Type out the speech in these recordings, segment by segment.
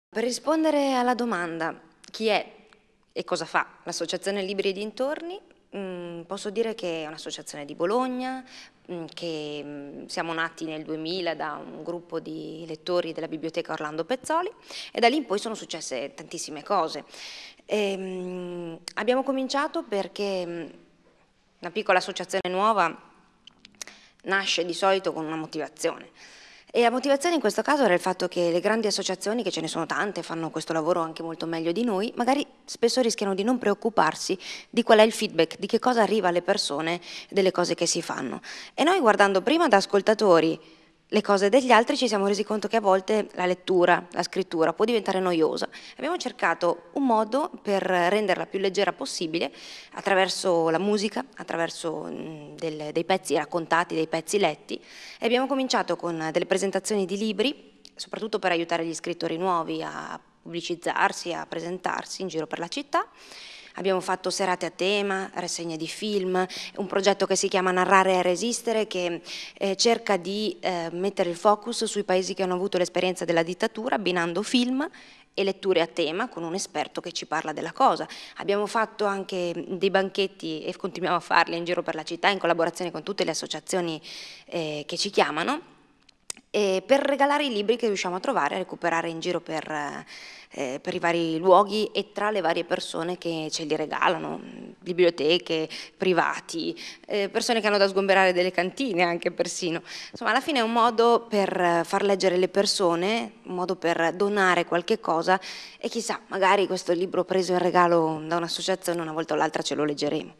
Per rispondere alla domanda chi è e cosa fa l'Associazione Libri e dintorni, posso dire che è un'associazione di Bologna, che siamo nati nel 2000 da un gruppo di lettori della biblioteca Orlando Pezzoli e da lì in poi sono successe tantissime cose. Abbiamo cominciato perché una piccola associazione nuova nasce di solito con una motivazione. E la motivazione in questo caso era il fatto che le grandi associazioni, che ce ne sono tante, fanno questo lavoro anche molto meglio di noi, magari spesso rischiano di non preoccuparsi di qual è il feedback, di che cosa arriva alle persone delle cose che si fanno. E noi, guardando prima da ascoltatori le cose degli altri, ci siamo resi conto che a volte la lettura, la scrittura può diventare noiosa. Abbiamo cercato un modo per renderla più leggera possibile attraverso la musica, attraverso dei pezzi raccontati, dei pezzi letti, e abbiamo cominciato con delle presentazioni di libri, soprattutto per aiutare gli scrittori nuovi a pubblicizzarsi, a presentarsi in giro per la città. Abbiamo fatto serate a tema, rassegne di film, un progetto che si chiama Narrare e Resistere, che cerca di mettere il focus sui paesi che hanno avuto l'esperienza della dittatura, abbinando film e letture a tema con un esperto che ci parla della cosa. Abbiamo fatto anche dei banchetti e continuiamo a farli in giro per la città in collaborazione con tutte le associazioni che ci chiamano, per regalare i libri che riusciamo a trovare, a recuperare in giro per i vari luoghi e tra le varie persone che ce li regalano, biblioteche, privati, persone che hanno da sgomberare delle cantine anche persino. Insomma, alla fine è un modo per far leggere le persone, un modo per donare qualche cosa e chissà, magari questo libro preso in regalo da un'associazione una volta o l'altra ce lo leggeremo.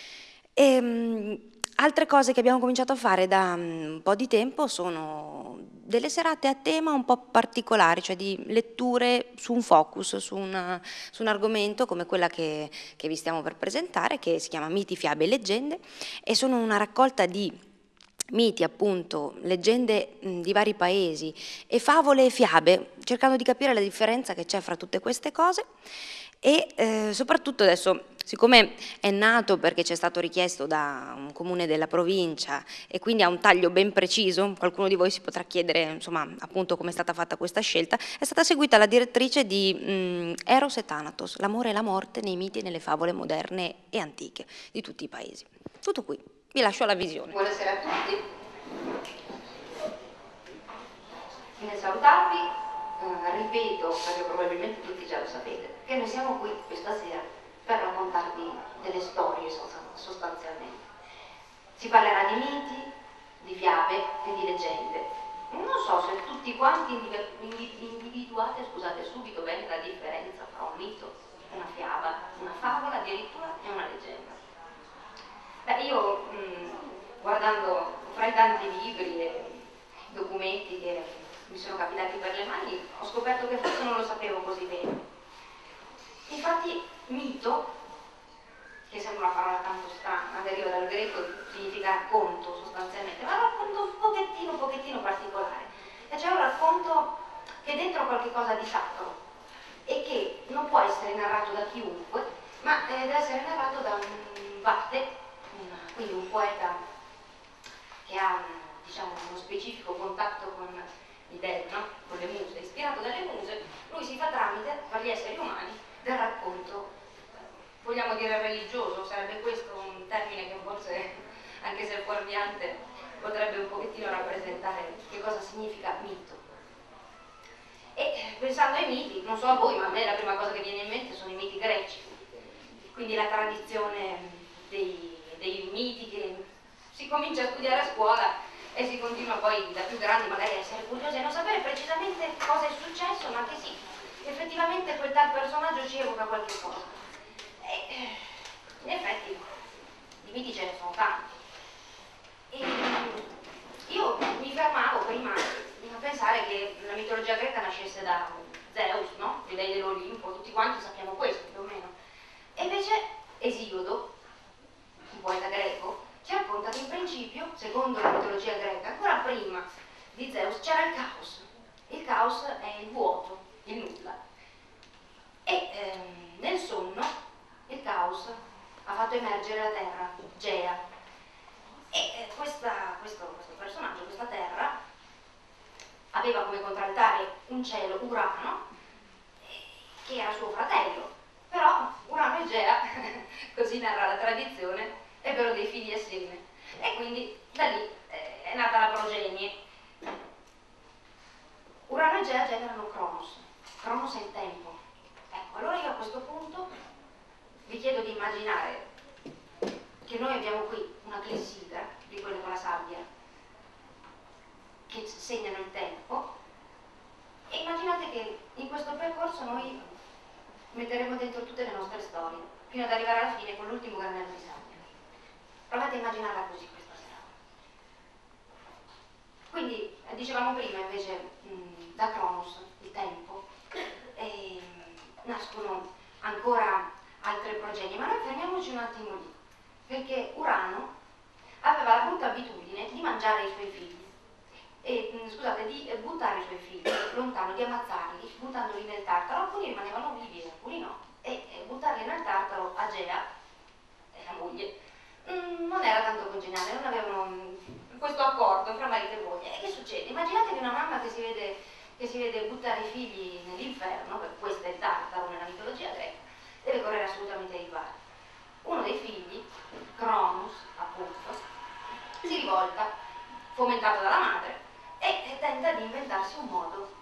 Altre cose che abbiamo cominciato a fare da un po' di tempo sono delle serate a tema un po' particolari, cioè di letture su un focus, su un argomento come quella che vi stiamo per presentare, che si chiama Miti, fiabe e leggende, e sono una raccolta di miti, appunto, leggende di vari paesi e favole e fiabe, cercando di capire la differenza che c'è fra tutte queste cose. E soprattutto adesso, siccome è nato perché ci è stato richiesto da un comune della provincia e quindi ha un taglio ben preciso, qualcuno di voi si potrà chiedere, insomma, appunto come è stata fatta questa scelta, è stata seguita la direttrice di Eros e Thanatos, l'amore e la morte nei miti e nelle favole moderne e antiche di tutti i paesi. Tutto qui, vi lascio alla visione. Buonasera a tutti, nel salutarvi ripeto, perché probabilmente tutti già lo sapete, che noi siamo qui questa sera per raccontarvi delle storie sostanzialmente. Si parlerà di miti, di fiabe e di leggende. Non so se tutti quanti individuate, scusate, subito bene la differenza tra un mito, una fiaba, una favola addirittura e una leggenda. Beh, io guardando fra i tanti libri e documenti che mi sono capitati per le mani, ho scoperto che forse non lo sapevo così bene. Infatti, mito, che sembra una parola tanto strana, deriva dal greco, significa racconto sostanzialmente, ma un racconto un pochettino particolare. E c'è un racconto che è dentro qualche cosa di sacro e che non può essere narrato da chiunque, ma deve essere narrato da un vate, quindi un poeta che ha diciamo, uno specifico contatto con i dei, no? Con le muse, ispirato dalle muse, lui si fa tramite per gli esseri umani del racconto, vogliamo dire religioso, sarebbe questo un termine che forse, anche se è fuorviante, potrebbe un pochettino rappresentare che cosa significa mito. E pensando ai miti, non so a voi, ma a me la prima cosa che viene in mente sono i miti greci, quindi la tradizione dei miti che si comincia a studiare a scuola e si continua poi da più grandi magari a essere curiosi e non sapere precisamente cosa è successo, ma che sì, effettivamente quel tal personaggio ci evoca qualche cosa. E in effetti di miti ce ne sono tanti. E io mi fermavo prima a pensare che la mitologia greca nascesse da Zeus, no? Gli dei dell'Olimpo, tutti quanti sappiamo questo più o meno. E invece Esiodo, un poeta greco, ci racconta che in principio, secondo la mitologia greca, ancora prima di Zeus c'era il caos. Il caos è il vuoto, il nulla. E nel sonno il caos ha fatto emergere la terra, Gea. E questo personaggio, questa terra, aveva come contraltare un cielo, Urano, che era suo fratello, però Urano e Gea, così narra la tradizione, ebbero dei figli assieme e quindi da lì è nata la progenie. Urano e Gea generano Cronos, Cronos è il tempo. Ecco, allora io a questo punto vi chiedo di immaginare che noi abbiamo qui una clessidra di quelle con la sabbia che segnano il tempo e immaginate che in questo percorso noi metteremo dentro tutte le nostre storie fino ad arrivare alla fine con l'ultimo granello di sabbia. Provate a immaginarla così questa sera. Quindi dicevamo prima invece da Cronos, il tempo, nascono ancora altre progenie, ma noi fermiamoci un attimo lì, perché Urano aveva la brutta abitudine di mangiare i suoi figli, scusate, di buttare i suoi figli lontano, di ammazzarli, buttandoli nel Tartaro. Alcuni rimanevano vivi, alcuni no, e buttarli nel Tartaro a Gea, la moglie, non era tanto congeniale, non avevano questo accordo fra marito e moglie. E che succede? Immaginatevi una mamma che si vede buttare i figli nell'inferno, perché questo è il Tartaro nella mitologia greca, deve correre assolutamente ai ripari. Uno dei figli, Cronos, appunto, si rivolta, fomentato dalla madre, e tenta di inventarsi un modo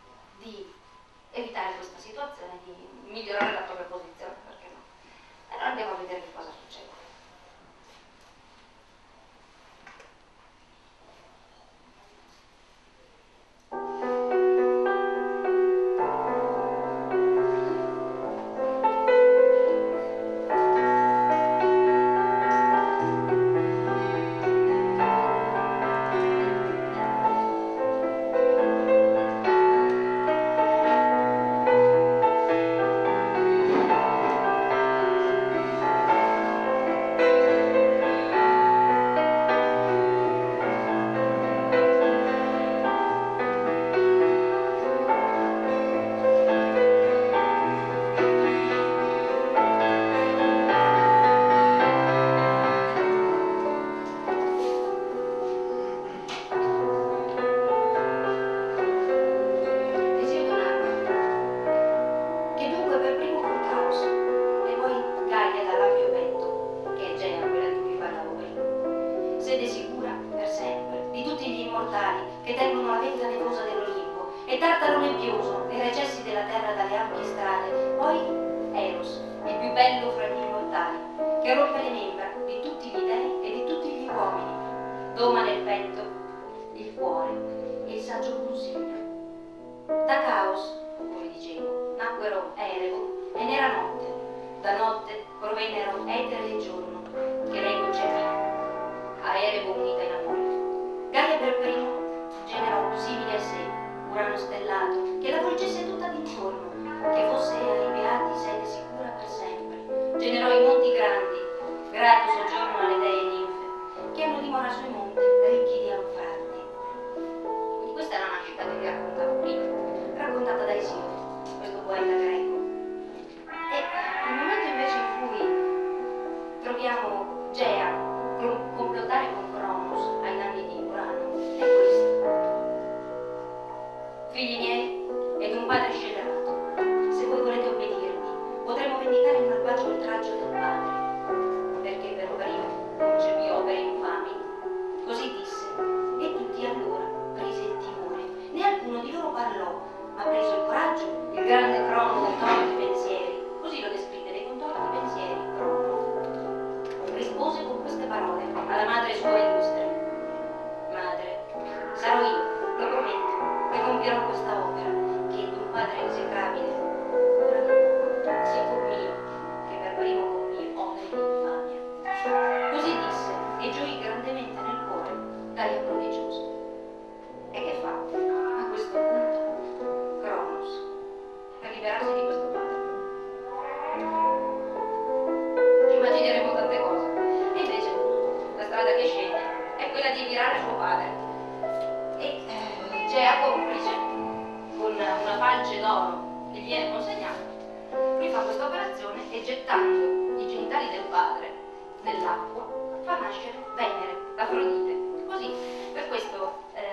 di evitare questa situazione, di migliorare la propria posizione, perché no? E allora andiamo a vedere che cosa succede.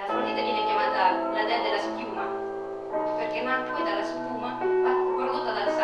Afrodite viene chiamata la dea della schiuma, perché nacque dalla schiuma prodotta dal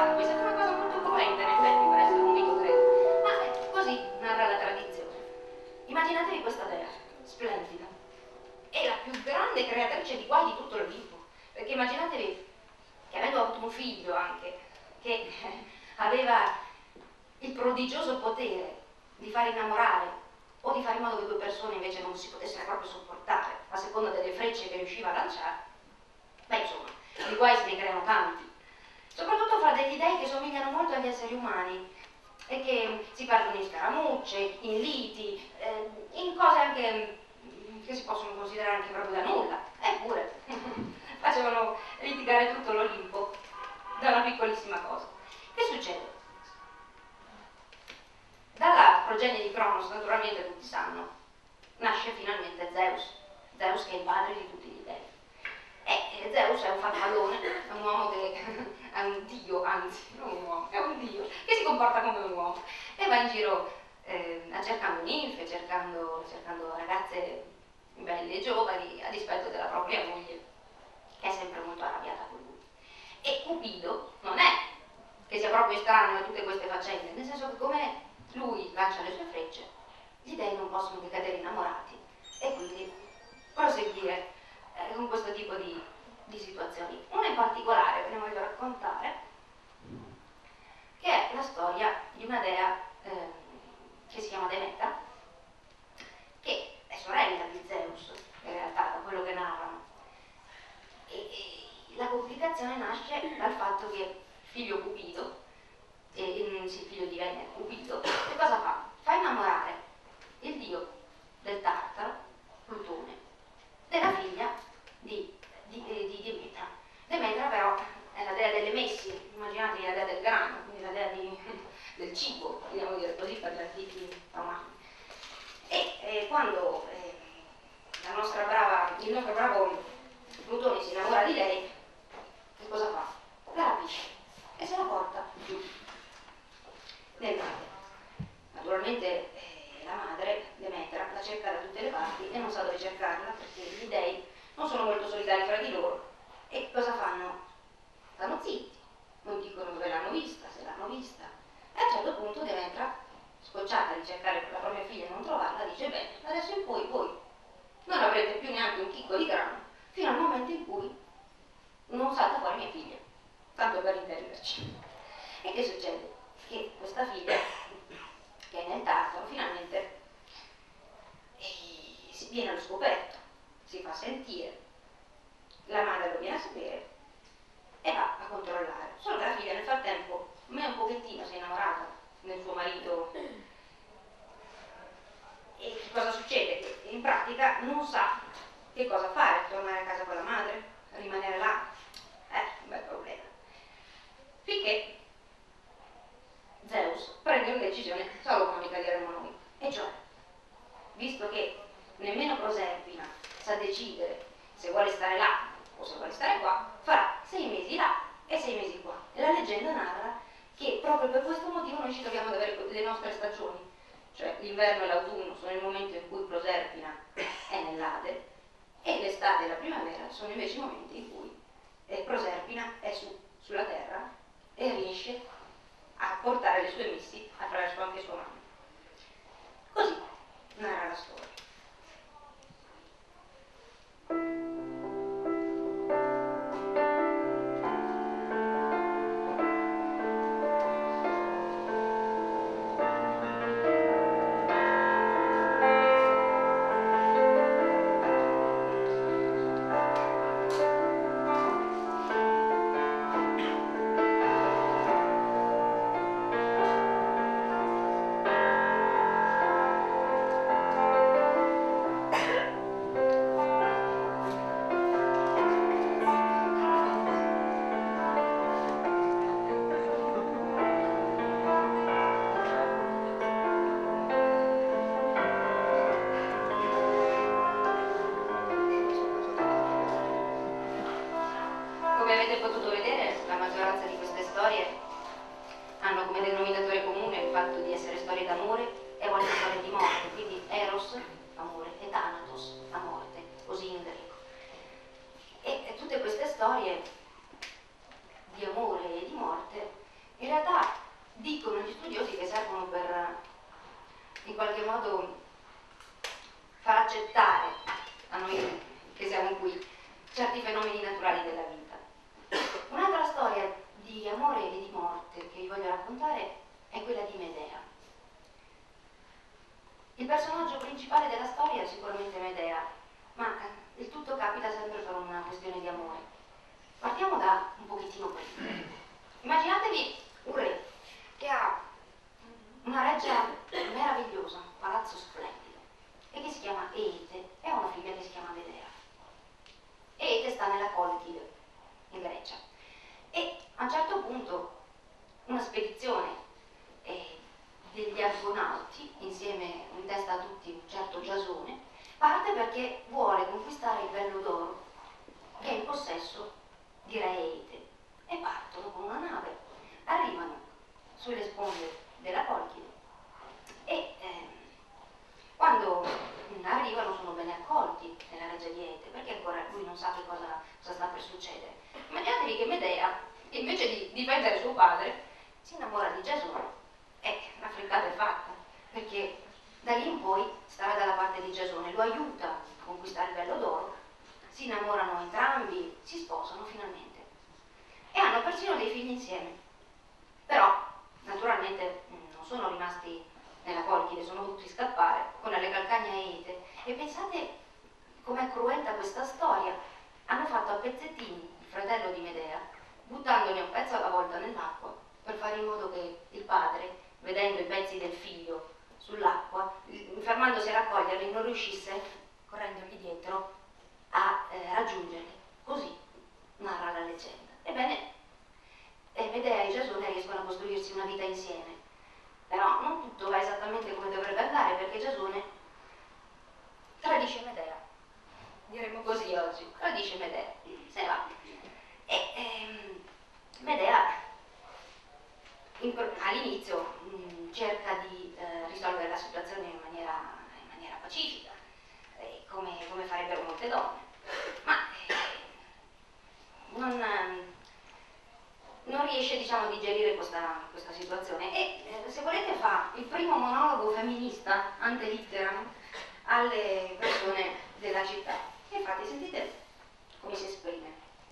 immaginatevi questa dea, splendida, è la più grande creatrice di guai di tutto l'Olimpo, perché immaginatevi che avendo avuto un figlio anche, che aveva il prodigioso potere di far innamorare o di fare in modo che due persone invece non si potessero proprio sopportare, a seconda delle frecce che riusciva a lanciare, beh insomma, di guai se ne creano tanti, soprattutto fra degli dei che somigliano molto agli esseri umani e che si perdono in scaramucce, in liti, in cose anche che si possono considerare anche proprio da nulla, eppure facevano litigare tutto l'Olimpo da una piccolissima cosa. Che succede? Dalla progenie di Cronos, naturalmente tutti sanno, nasce finalmente Zeus, Zeus che è il padre di tutti gli dei. E Zeus è un farfallone, è un uomo che è un dio, anzi, non un uomo, è un dio, che si comporta come un uomo e va in giro cercando ninfe, cercando ragazze belle e giovani a dispetto della propria moglie, che è sempre molto arrabbiata con lui. E Cupido non è che sia proprio estraneo a tutte queste faccende, nel senso che come lui lancia le sue frecce, gli dei non possono che cadere innamorati e quindi proseguire con questo tipo di situazioni. Una in particolare ve ne voglio raccontare, che è la storia di una dea che si chiama Demetra, che è sorella di Zeus, in realtà, da quello che narrano. E la complicazione nasce dal fatto che figlio Cupido, sì, figlio di Venere, Cupido, che cosa fa? Fa innamorare il dio del Tartaro, Plutone, della figlia di Demetra. Demetra però è la dea delle messi, immaginate la dea del grano, quindi la dea del cibo, vogliamo dire così per gli antichi romani. E quando il nostro bravo Plutone si innamora di lei, che cosa fa? La rapisce e se la porta giù nel mare. Naturalmente la madre, Demetra, la cerca da tutte le parti e non sa dove cercarla perché gli dei non sono molto solidari fra di loro. E cosa fanno? Stanno zitti, non dicono dove l'hanno vista, se l'hanno vista. E a un certo punto Demetra, scocciata di cercare la propria figlia e non trovarla, dice: bene, adesso in poi voi non avrete più neanche un chicco di grano fino al momento in cui non salta fuori mia figlia, tanto per intenderci. E che succede? Che questa figlia, che è nel Tartaro, finalmente si viene allo scoperto, si fa sentire, la madre lo viene a sapere e va a controllare. Solo che la figlia nel frattempo, me un pochettino si è innamorata del suo marito. E che cosa succede? Che in pratica non sa che cosa fare, tornare a casa con la madre, rimanere là, un bel problema. Finché Zeus prende una decisione salomonica, diremmo noi, e cioè, visto che nemmeno Proserpina sa decidere se vuole stare là o se vuole stare qua, farà 6 mesi là e 6 mesi qua. E la leggenda narra che proprio per questo motivo noi ci troviamo ad avere le nostre stagioni, cioè l'inverno e l'autunno sono il momento in cui Proserpina è nell'Ade e l'estate e la primavera sono invece i momenti in cui Proserpina è sulla terra e riesce a portare le sue missi attraverso anche sua mamma. Così narra la storia. Come avete potuto vedere, la maggioranza di queste storie hanno come denominatore comune il fatto di essere storie d'amore e anche storie di morte, quindi Eros, amore, e Thanatos, la morte, così in greco. E tutte queste storie di amore e di morte in realtà dicono gli studiosi che servono per in qualche modo far accettare a noi che siamo qui certi fenomeni naturali della vita. Un'altra storia di amore e di morte che vi voglio raccontare è quella di Medea. Il personaggio principale della storia è sicuramente Medea, ma il tutto capita sempre per una questione di amore. Partiamo da un pochettino qui. Immaginatevi un re che ha una reggia meravigliosa, un palazzo splendido, e che si chiama Eete, e ha una figlia che si chiama Medea. Eete sta nella Colchide, in Grecia, e a un certo punto una spedizione degli argonauti, insieme in testa a tutti un certo Giasone, parte perché vuole conquistare il bello d'oro che è in possesso di re Eete, e partono con una nave, arrivano sulle sponde della Colchide e quando arrivano sono ben accolti nella reggia di Eete, perché ancora lui non sa che cosa sta per succedere. Immaginatevi che Medea, invece di difendere suo padre, si innamora di Giasone, e la frittata è fatta, perché da lì in poi starà dalla parte di Giasone, lo aiuta a conquistare il bello d'oro, si innamorano entrambi, si sposano finalmente e hanno persino dei figli insieme. Però naturalmente non sono rimasti nella Colchide, sono dovuti scappare con le calcagna Eete, e pensate com'è cruenta questa storia. Hanno fatto a pezzettini il fratello di Medea, buttandone un pezzo alla volta nell'acqua, per fare in modo che il padre, vedendo i pezzi del figlio sull'acqua, fermandosi a raccoglierli, non riuscisse, correndogli dietro, a raggiungerli. Così narra la leggenda. Ebbene, Medea e Giasone riescono a costruirsi una vita insieme. Però non tutto va esattamente come dovrebbe andare, perché Giasone tradisce Medea. Diremmo così oggi, tradisce Medea, se ne va. E Medea all'inizio cerca di risolvere la situazione in maniera pacifica, come farebbero molte donne, ma non riesce, diciamo, a digerire questa situazione, e se volete fa il primo monologo femminista ante litteram alle persone della città. E infatti sentite come si esprime.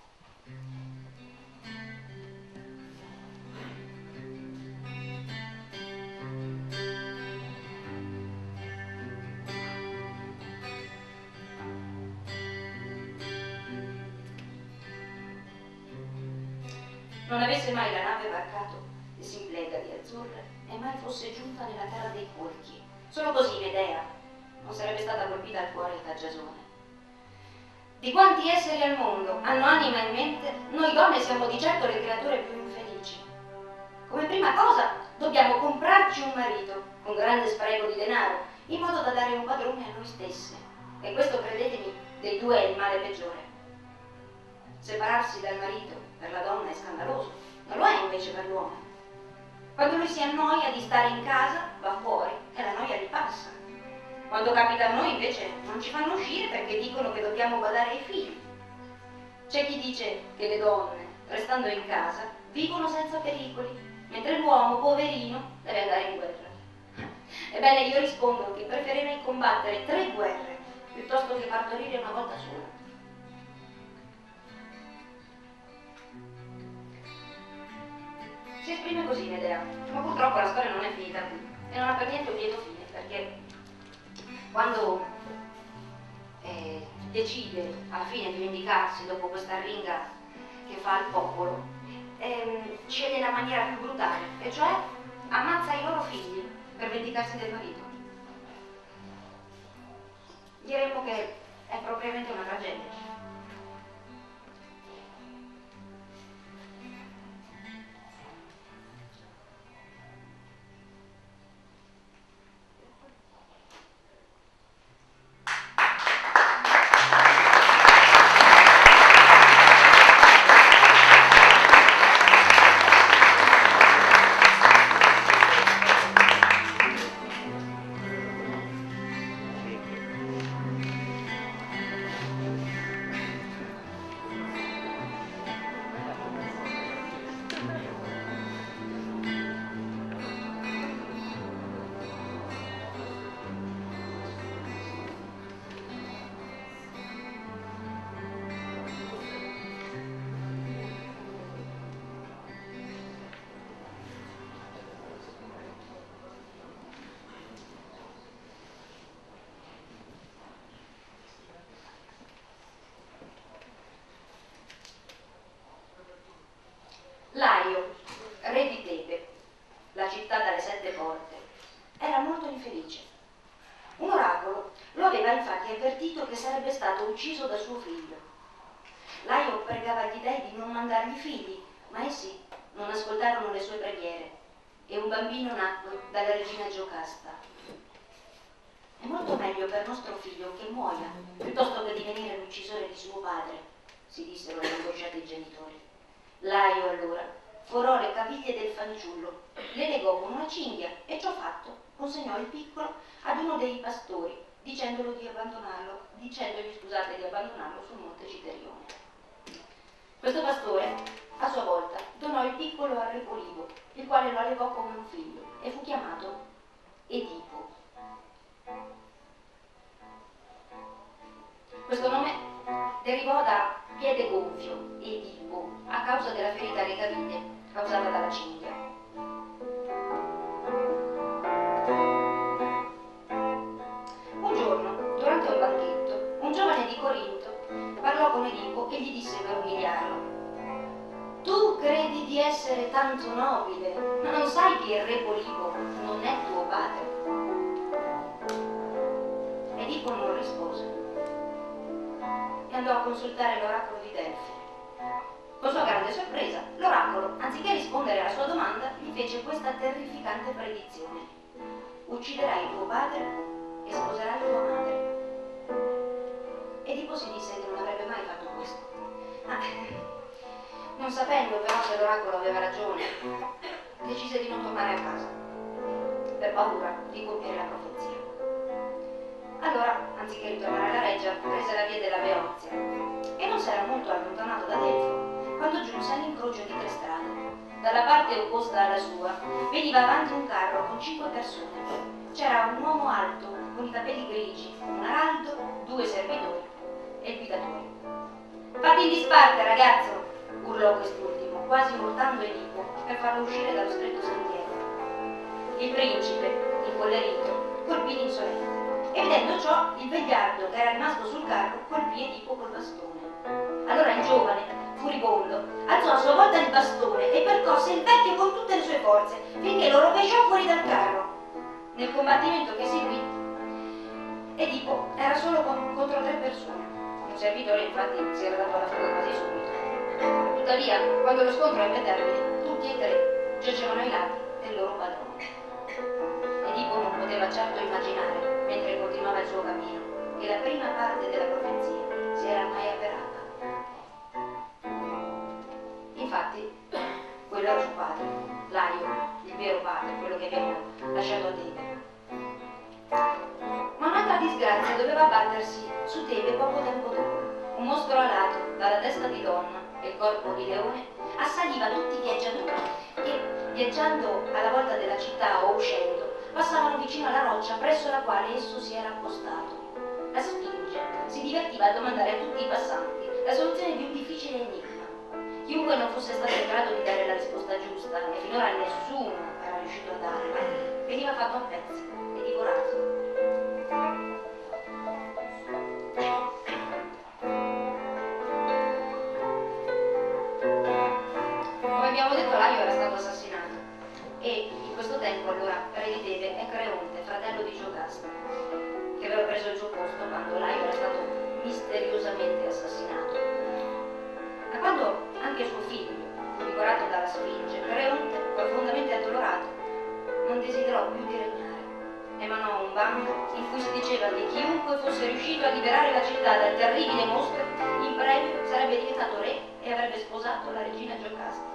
Non avesse mai la nave varcato le Simplegadi azzurre e mai fosse giunta nella terra dei Colchi. Solo così Medea non sarebbe stata colpita al cuore da Giasone. Di quanti esseri al mondo hanno anima in mente, noi donne siamo di certo le creature più infelici. Come prima cosa dobbiamo comprarci un marito con grande spreco di denaro, in modo da dare un padrone a noi stesse. E questo, credetemi, dei due è il male peggiore. Separarsi dal marito per la donna è scandaloso, non lo è invece per l'uomo. Quando lui si annoia di stare in casa, va fuori e la noia gli passa. Quando capita a noi invece non ci fanno uscire perché dicono che dobbiamo badare ai figli. C'è chi dice che le donne, restando in casa, vivono senza pericoli, mentre l'uomo, poverino, deve andare in guerra. Ebbene, io rispondo che preferirei combattere 3 guerre piuttosto che partorire una volta sola. Si esprime così Medea, ma purtroppo la storia non è finita qui e non ha per niente un lieto fine, perché quando decide alla fine di vendicarsi dopo questa arringa che fa al popolo, sceglie la maniera più brutale, e cioè ammazza i loro figli per vendicarsi del marito. Diremmo che è propriamente una tragedia. infatti avvertito che sarebbe stato ucciso da suo figlio. Laio pregava gli dei di non mandargli figli, ma essi non ascoltarono le sue preghiere e un bambino nacque dalla regina Giocasta. È molto meglio per nostro figlio che muoia piuttosto che divenire l'uccisore di suo padre, si dissero gli angosciati genitori. Laio allora forò le caviglie del fanciullo, le legò con una cinghia e ciò fatto consegnò il piccolo ad uno dei pastori, dicendogli di abbandonarlo sul monte Citerione. Questo pastore, a sua volta, donò il piccolo a Re Polibo, il quale lo allevò come un figlio e fu chiamato Edipo. Questo nome derivò da piede gonfio, Edipo, a causa della ferita alle caviglie causata dalla cinghia. Un giorno, durante un banchetto, un giovane di Corinto parlò con Edipo e gli disse per umiliarlo: tu credi di essere tanto nobile, ma non sai che il Re Polibo non è tuo padre? Edipo non rispose e andò a consultare l'oracolo di Delfi. Con sua grande sorpresa, l'oracolo, anziché rispondere alla sua domanda, gli fece questa terrificante predizione: ucciderai tuo padre e sposerai tua madre. Edipo si disse che non avrebbe mai fatto questo. Non sapendo però se l'oracolo aveva ragione, decise di non tornare a casa, per paura di compiere la profezia. Allora, anziché ritornare alla reggia, prese la via della Beozia e non si era molto allontanato da Delfo quando giunse all'incrocio di 3 strade. Dalla parte opposta alla sua veniva avanti un carro con 5 persone. C'era un uomo alto con i capelli grigi, un araldo, 2 servitori e il guidatore. Fatti in disparte, ragazzo! Urlò quest'ultimo, quasi urtando Edipo per farlo uscire dallo stretto sentiero. Il principe, incollerito, colpì l'insolente e vedendo ciò il vegliardo che era rimasto sul carro colpì Edipo col bastone. Allora il giovane, furibondo, alzò a sua volta il bastone e percosse il vecchio con tutte le sue forze finché lo rovesciò fuori dal carro. Nel combattimento che seguì, Edipo era solo contro 3 persone. Un servitore infatti si era dato alla fuga quasi subito. Tuttavia, quando lo scontro ebbe termine, tutti e 3 giacevano ai lati del loro padrone. Edipo non poteva certo immaginare, mentre continuava il suo cammino, che la prima parte della profezia si era mai avverata. Infatti, quello era suo padre, Laio, il vero padre, quello che abbiamo lasciato a Tebe. Ma un'altra disgrazia doveva abbattersi su Tebe poco tempo dopo. Un mostro alato, dalla testa di donna e il corpo di leone, assaliva tutti i viaggiatori che, viaggiando alla volta della città o uscendo, passavano vicino alla roccia presso la quale esso si era appostato. La Sfinge si divertiva a domandare a tutti i passanti la soluzione di un difficile enigma. Chiunque non fosse stato in grado di dare la risposta giusta, e finora nessuno era riuscito a darla, veniva fatto a pezzi e divorato. Come abbiamo detto, Laio era stato assassinato e in questo tempo allora re di Tebe è Creonte, fratello di Giocasta, che aveva preso il suo posto quando Laio era stato misteriosamente assassinato. Ma quando anche suo figlio fu divorato dalla Sfinge, Creonte, profondamente addolorato, non desiderò più di regnare. Emanò un bando in cui si diceva che chiunque fosse riuscito a liberare la città dal terribile mostro, in premio sarebbe diventato re e avrebbe sposato la regina Giocasta.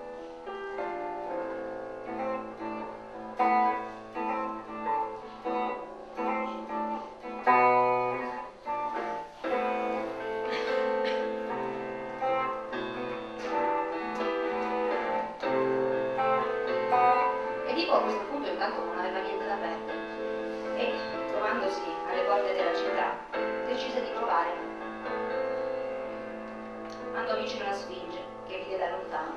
Edipo a questo punto intanto non aveva niente da perdere e, trovandosi alle porte della città, decise di provare. Andò vicino alla Sfinge, che vide da lontano,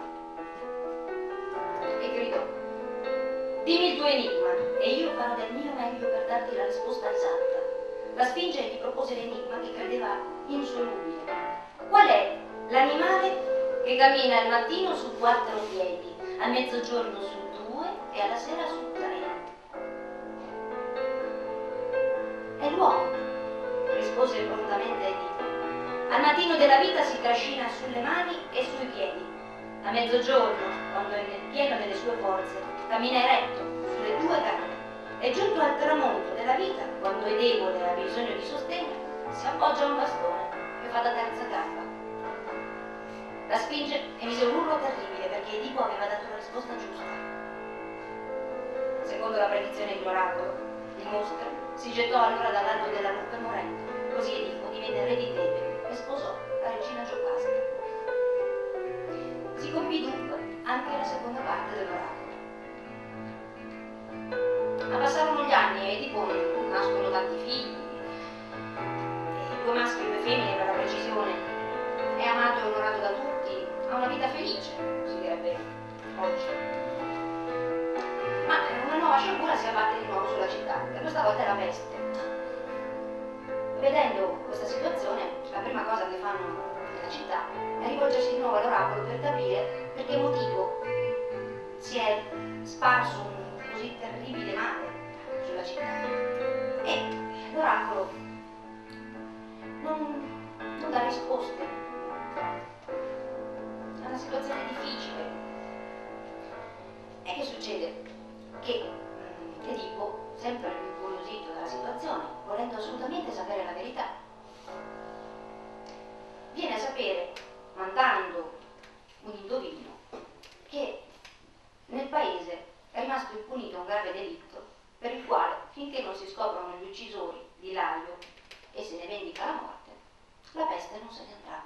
e gridò: dimmi il tuo enigma e io farò del mio meglio per darti la risposta esatta. La Sfinge gli propose l'enigma che credeva insolubile. Qual è l'animale che cammina al mattino su 4 piedi, a mezzogiorno su 2 e alla sera su 3? È l'uomo. rispose profondamente Edipo. Al mattino della vita si trascina sulle mani e sui piedi. A mezzogiorno, quando è nel pieno delle sue forze, cammina eretto sulle due gambe. E giunto al tramonto della vita, quando è debole e ha bisogno di sostegno, si appoggia a un bastone e fa da terza gamba. La spinge e mise un urlo terribile perché Edipo aveva dato la risposta giusta. Secondo la predizione di oracolo, il mostro si gettò allora dall'alto della rupe morendo. Così Edipo divenne re di Tebe e sposò la regina Giocasta. Si compì dunque anche la seconda parte dell'oracolo. Ma passarono gli anni e Edipo nascono tanti figli, e 2 maschi e 2 femmine per la precisione. È amato e onorato da tutti, ha una vita felice, si direbbe oggi. Ma una nuova sciagura si abbatte di nuovo sulla città, e questa volta è la peste. Vedendo questa situazione, la prima cosa che fanno nella città è rivolgersi di nuovo all'oracolo per capire per che motivo si è sparso un così terribile male sulla città. E l'oracolo non dà risposte. È una situazione difficile. E che succede? Che Edipo, sempre più incuriosito dalla situazione, volendo assolutamente sapere la verità, viene a sapere, mandando un indovino, che nel paese è rimasto impunito un grave delitto per il quale, finché non si scoprono gli uccisori di Laio e se ne vendica la morte, la peste non se ne andrà.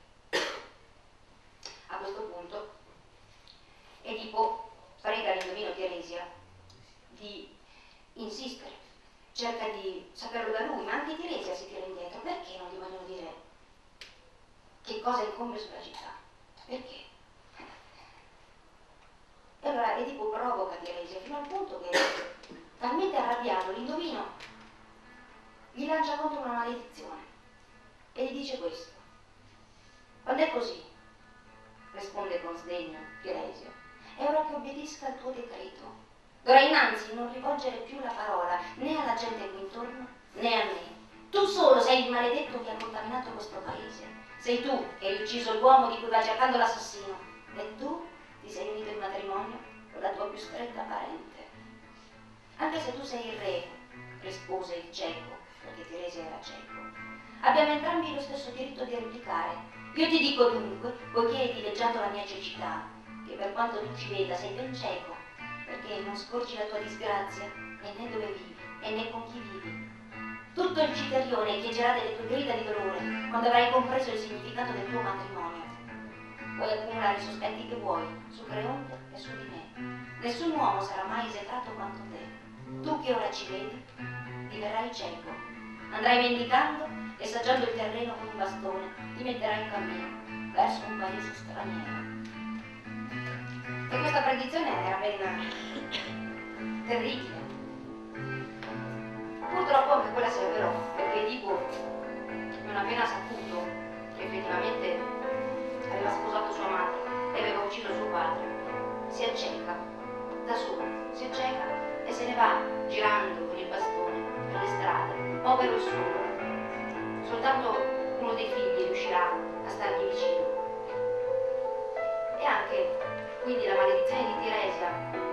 A questo punto Edipo prega l'indovino Tiresia di insistere, cerca di saperlo da lui, ma anche Tiresia si tira indietro. Perché non gli vogliono dire che cosa incombe sulla città? Perché? E allora Edipo provoca Tiresia fino al punto che, talmente arrabbiato, l'indovino gli lancia contro una maledizione e gli dice questo: quando è così, risponde con sdegno Tiresio, è ora che obbedisca al tuo decreto. D'ora innanzi non rivolgere più la parola né alla gente qui intorno né a me. Tu solo sei il maledetto che ha contaminato questo paese. Sei tu che hai ucciso l'uomo di cui va cercando l'assassino, e tu ti sei unito in matrimonio con la tua più stretta parente. Anche se tu sei il re, rispose il cieco, perché Tiresia era cieco, abbiamo entrambi lo stesso diritto di replicare. Io ti dico dunque, poiché hai dileggiato la mia cecità, che per quanto tu ci veda sei ben cieco, perché non scorgi la tua disgrazia, e né dove vivi, e né con chi vivi. Tutto il citerione chieggerà delle tue grida di dolore, quando avrai compreso il significato del tuo matrimonio. Puoi accumulare i sospetti che vuoi, su Creonte e su di me. Nessun uomo sarà mai esecrato quanto te. Tu che ora ci vedi, diverrai cieco. Andrai mendicando e saggiando il terreno con un bastone, ti metterai in cammino verso un paese straniero. E questa predizione era ben terribile. Purtroppo anche quella si avverò, perché Edipo, non appena saputo che effettivamente aveva sposato sua madre e aveva ucciso suo padre, si acceca da solo, si acceca e se ne va girando con il bastone per le strade, povero e solo. Soltanto uno dei figli riuscirà a stargli vicino. E anche quindi la maledizione di Tiresia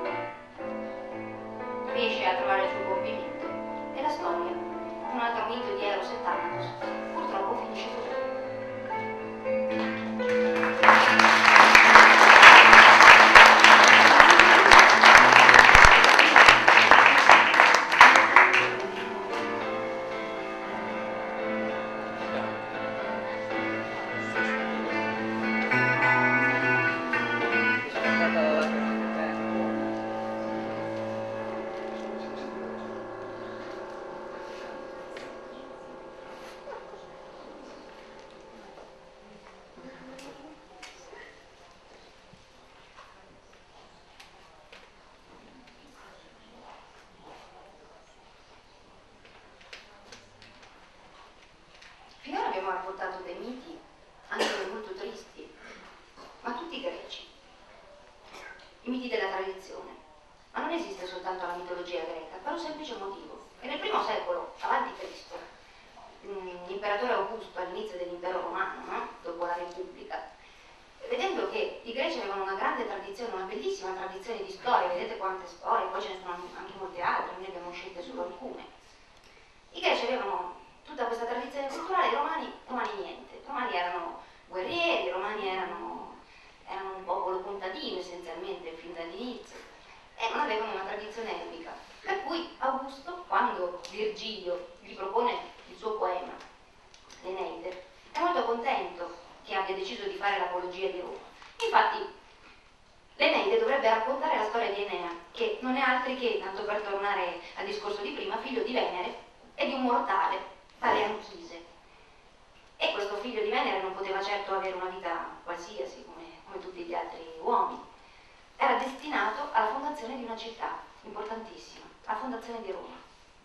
riesce a trovare il suo compimento e la storia, un altro mito di Eros e Thanatos, purtroppo finisce così. Finora abbiamo raccontato dei miti, anche molto tristi, ma tutti greci. I miti della tradizione. Ma non esiste soltanto la mitologia greca, per un semplice motivo. Che nel I secolo, avanti Cristo, in bellissima tradizione di storie, vedete quante storie, poi ce ne sono anche molte altre, noi abbiamo scelte solo alcune. I greci avevano tutta questa tradizione culturale, i romani niente. I romani erano guerrieri, i romani erano un popolo contadino essenzialmente fin dall'inizio e non avevano una tradizione epica. Per cui Augusto, quando Virgilio gli propone il suo poema, l'Eneide, è molto contento che abbia deciso di fare l'apologia di Roma. Infatti l'Eneide dovrebbe raccontare la storia di Enea, che non è altri che, tanto per tornare al discorso di prima, figlio di Venere e di un mortale, tale Anchise. E questo figlio di Venere non poteva certo avere una vita qualsiasi come tutti gli altri uomini. Era destinato alla fondazione di una città importantissima, la fondazione di Roma.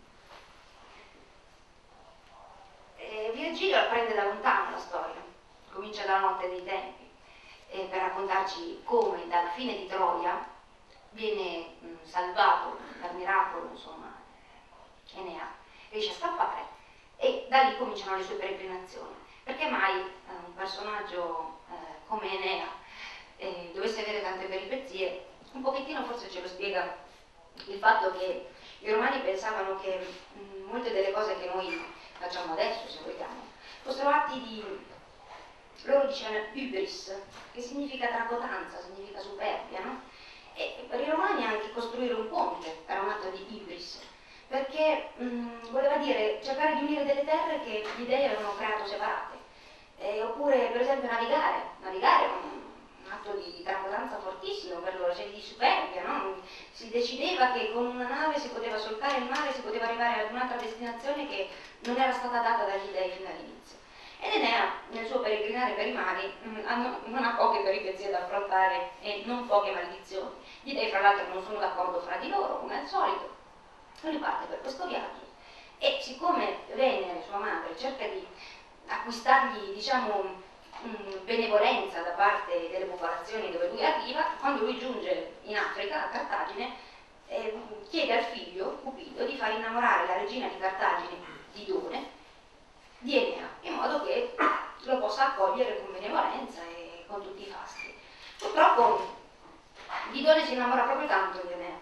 E Virgilio la prende da lontano la storia, comincia dalla notte dei tempi, per raccontarci come dalla fine di Troia viene salvato dal miracolo, insomma, Enea riesce a scappare e da lì cominciano le sue peregrinazioni. Perché mai un personaggio come Enea dovesse avere tante peripezie? Un pochettino forse ce lo spiega il fatto che i romani pensavano che molte delle cose che noi facciamo adesso, se vogliamo, fossero atti di, loro dicevano hybris, che significa tracotanza, significa superbia, no? E per i romani anche costruire un ponte era un atto di hybris, perché voleva dire cercare di unire delle terre che gli dei avevano creato separate, oppure per esempio navigare è un atto di tracotanza fortissimo per loro, cioè di superbia, no? Si decideva che con una nave si poteva solcare il mare, si poteva arrivare ad un'altra destinazione che non era stata data dagli dei fin dall'inizio. Ed Enea, nel suo peregrinare per i mari, non ha poche peripezie da affrontare e non poche maledizioni. Gli dei, fra l'altro, non sono d'accordo fra di loro, come al solito. Lui parte per questo viaggio e siccome Venere, sua madre, cerca di acquistargli, diciamo, benevolenza da parte delle popolazioni dove lui arriva, quando lui giunge in Africa, a Cartagine, chiede al figlio, Cupido, di far innamorare la regina di Cartagine, Didone, di Enea, in modo che lo possa accogliere con benevolenza e con tutti i fasti. Purtroppo Didone si innamora proprio tanto di Enea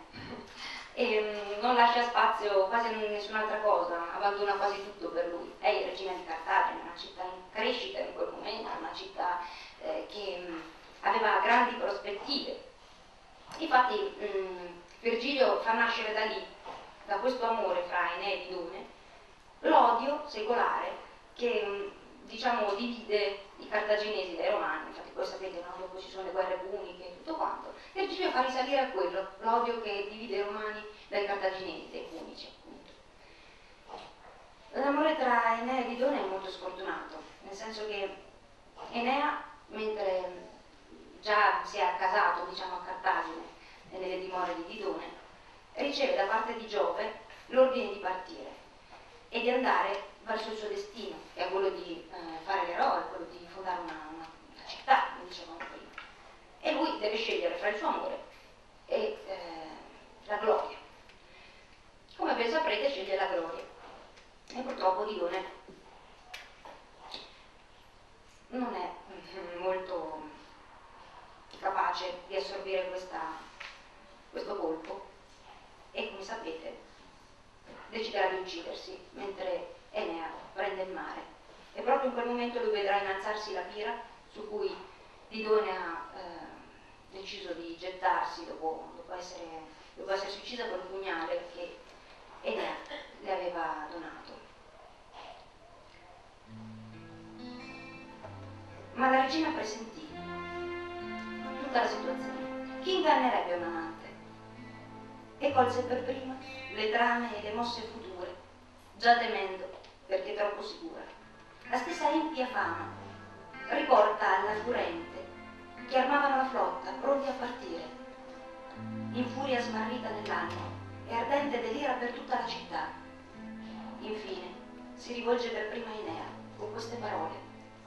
e non lascia spazio quasi a nessun'altra cosa, abbandona quasi tutto per lui. Lei è regina di Cartagine, una città in crescita in quel momento, una città che aveva grandi prospettive. Infatti Virgilio fa nascere da lì, da questo amore fra Enea e Didone, l'odio secolare che diciamo divide i cartaginesi dai romani. Infatti poi sapete, no? Dopo ci sono le guerre puniche e tutto quanto. Virgilio fa risalire a quello, l'odio che divide i romani dai cartaginesi, dai punici appunto. L'amore tra Enea e Didone è molto sfortunato, nel senso che Enea, mentre già si è accasato, diciamo, a Cartagine e nelle dimore di Didone, riceve da parte di Giove l'ordine di partire e di andare verso il suo destino, che è quello di fare l'eroe, quello di fondare una città, come dicevamo prima. E lui deve scegliere fra il suo amore e la gloria. Come ben saprete, sceglie la gloria. E purtroppo Didone non è molto capace di assorbire questo colpo e, come sapete, deciderà di uccidersi mentre Enea prende il mare. E proprio in quel momento lui vedrà innalzarsi la pira su cui Didone ha deciso di gettarsi dopo essersi uccisa con il pugnale che Enea le aveva donato. Ma la regina presentì tutta la situazione. Chi ingannerebbe un amante? E colse per prima le trame e le mosse future, già temendo, perché troppo sicura. La stessa empia fama riporta alla furente che armavano la flotta, pronti a partire. In furia smarrita nell'animo e ardente delira per tutta la città. Infine si rivolge per prima a Enea con queste parole.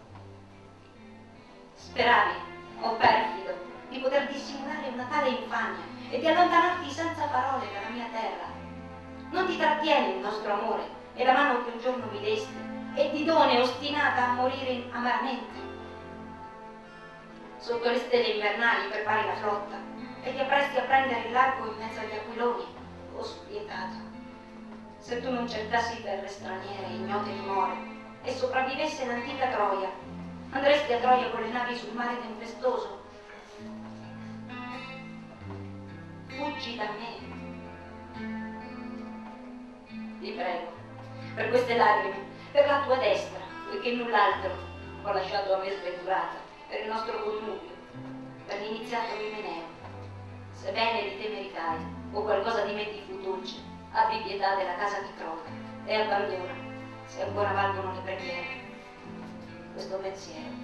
Speravi, o perfido, di poter dissimulare una tale infamia e di allontanarti senza parole dalla mia terra. Non ti trattieni il nostro amore e la mano che un giorno mi desti, e Didone ostinata a morire amaramente. Sotto le stelle invernali prepari la flotta, e ti appresti a prendere il largo in mezzo agli aquiloni, oh spietato. Se tu non cercassi terre straniere, ignote dimore, e sopravvivesse in antica Troia, andresti a Troia con le navi sul mare tempestoso. Fuggi da me. Ti prego, per queste lacrime, per la tua destra, poiché null'altro ho lasciato a me sventurata, per il nostro connubio, per l'iniziato Imeneo. Sebbene di te meritai, o qualcosa di me ti fu dolce, abbi pietà della casa di Troia e abbandona, se ancora valgono le preghiere, questo pensiero.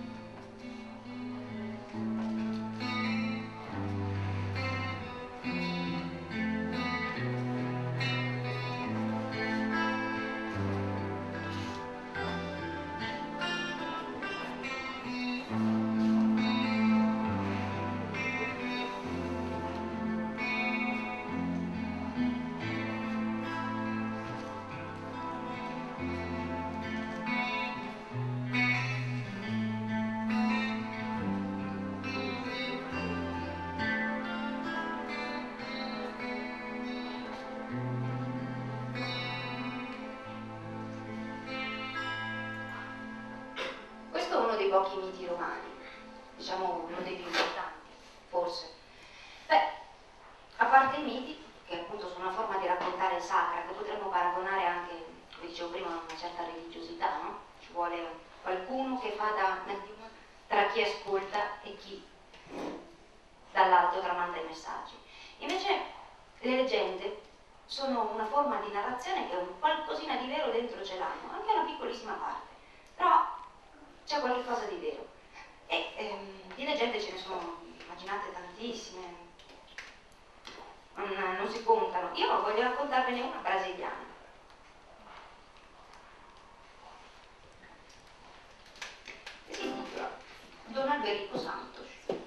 Pochi miti romani, diciamo uno dei più importanti, forse. Beh, a parte i miti, che appunto sono una forma di raccontare sacra, che potremmo paragonare anche, come dicevo prima, a una certa religiosità, no? Ci vuole qualcuno che fa da medium tra chi ascolta e chi dall'alto tramanda i messaggi. Invece le leggende sono una forma di narrazione che un qualcosina di vero dentro ce l'hanno, anche una piccolissima parte, però c'è qualcosa di vero. E di leggende ce ne sono immaginate tantissime, non si contano. Io voglio raccontarvene una brasiliana. Che si intitola Don Alberico Santos.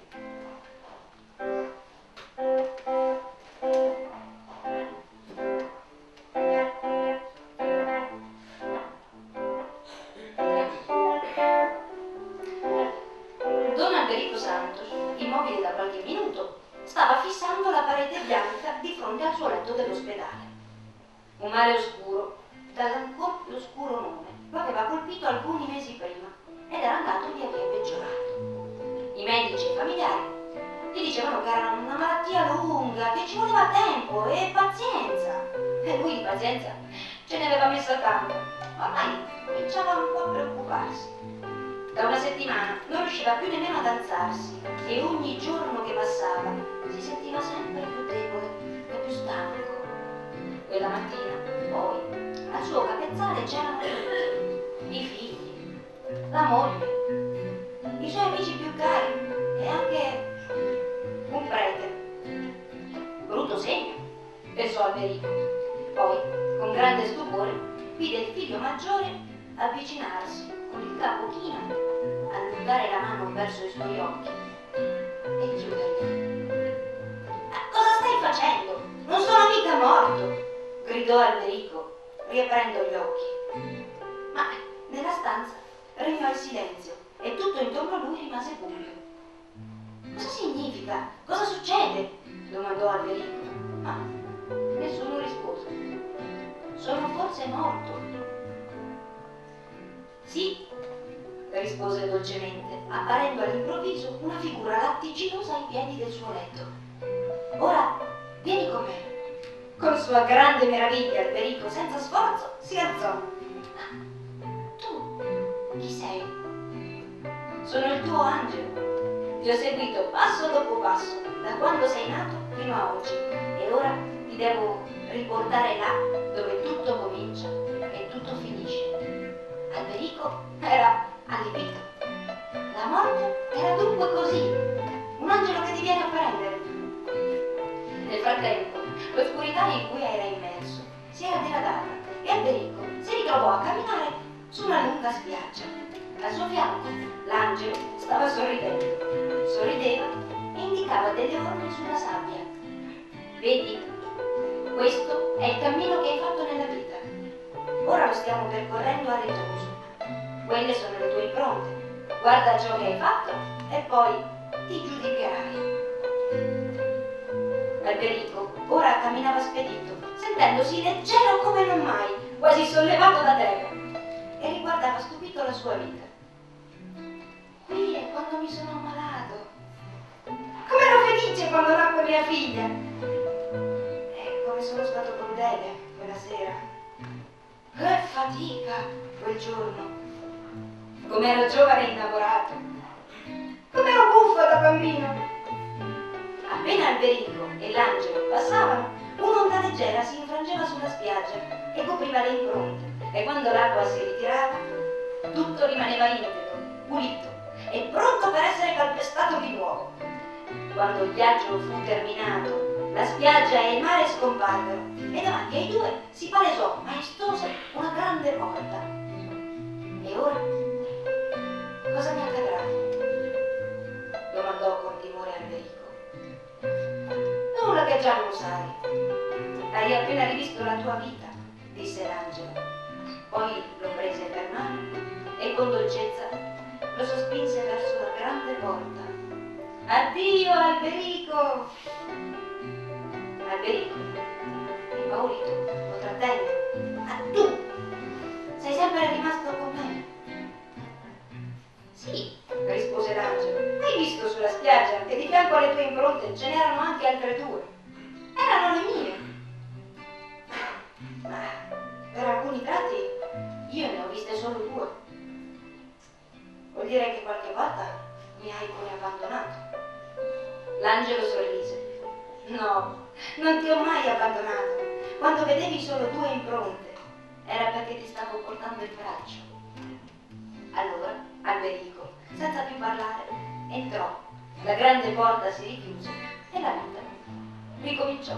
Immobile da qualche minuto, stava fissando la parete bianca di fronte al suo letto dell'ospedale. Un male oscuro, dall'ancor più oscuro nome, lo aveva colpito alcuni mesi prima ed era andato via via peggiorato. I medici e i familiari gli dicevano che era una malattia lunga, che ci voleva tempo e pazienza. E lui di pazienza ce ne aveva messa tanta, ma ormai cominciava un po' a preoccuparsi. Da una settimana non riusciva più nemmeno ad alzarsi e ogni giorno che passava si sentiva sempre più debole e più stanco. Quella mattina, poi, al suo capezzale c'erano tutti, i figli, la moglie, i suoi amici più cari e anche un prete. Brutto segno, pensò Alberico. Poi, con grande stupore, vide il figlio maggiore avvicinarsi con il capo chino, allungare la mano verso i suoi occhi e chiuderli. Cosa stai facendo? Non sono mica morto! Gridò Alberico, riaprendo gli occhi. Ma nella stanza regnò il silenzio e tutto intorno a lui rimase buio. Cosa significa? Cosa succede? Domandò Alberico. Ma nessuno rispose. Sono forse morto. Sì, rispose dolcemente, apparendo all'improvviso una figura latticinosa ai piedi del suo letto. Ora vieni con me. Con sua grande meraviglia, Alberico, senza sforzo, si alzò. Tu, chi sei? Sono il tuo angelo. Ti ho seguito passo dopo passo, da quando sei nato fino a oggi, e ora ti devo riportare là dove tutto comincia e tutto finisce. Alberico era allibito. La morte era dunque così, un angelo che ti viene a prendere. Nel frattempo, l'oscurità in cui era immerso si era diradata e Alberico si ritrovò a camminare su una lunga spiaggia. Al suo fianco l'angelo stava sorridendo, sorrideva e indicava delle orme sulla sabbia. Vedi, questo è il cammino che hai fatto nella vita. Ora lo stiamo percorrendo a ritroso. Quelle sono le tue impronte. Guarda ciò che hai fatto e poi ti giudicherai. Alberico ora camminava spedito, sentendosi leggero come non mai, quasi sollevato da terra, e riguardava stupito la sua vita. Qui è quando mi sono ammalato. Come ero felice quando nacque mia figlia. E come sono stato crudele quella sera. Che fatica quel giorno. Come ero giovane e innamorato. Come ero buffo da bambino. Appena Alberico e l'angelo passavano, un'onda leggera si infrangeva sulla spiaggia e copriva le impronte, e quando l'acqua si ritirava, tutto rimaneva integro, pulito e pronto per essere calpestato di nuovo. Quando il viaggio fu terminato, la spiaggia e il mare scomparvero e davanti ai due si palesò maestosa una grande porta. E ora? Cosa mi accadrà? Domandò con timore Alberico. Nulla che già non sai. Hai appena rivisto la tua vita, disse l'angelo. Poi lo prese per mano e con dolcezza lo sospinse verso la grande porta. Addio Alberico! Alberico, impaurito, lo trattenne. Ah, tu! Sei sempre rimasto con me? Sì, rispose l'angelo. Hai visto sulla spiaggia che di fianco alle tue impronte ce n'erano anche altre due? Erano le mie. Ma per alcuni tratti io ne ho viste solo due. Vuol dire che qualche volta mi hai pure abbandonato. L'angelo sorrise. No, non ti ho mai abbandonato. Quando vedevi solo due impronte, era perché ti stavo portando il braccio. Allora Alberico, senza più parlare, entrò. La grande porta si richiuse e la vita ricominciò.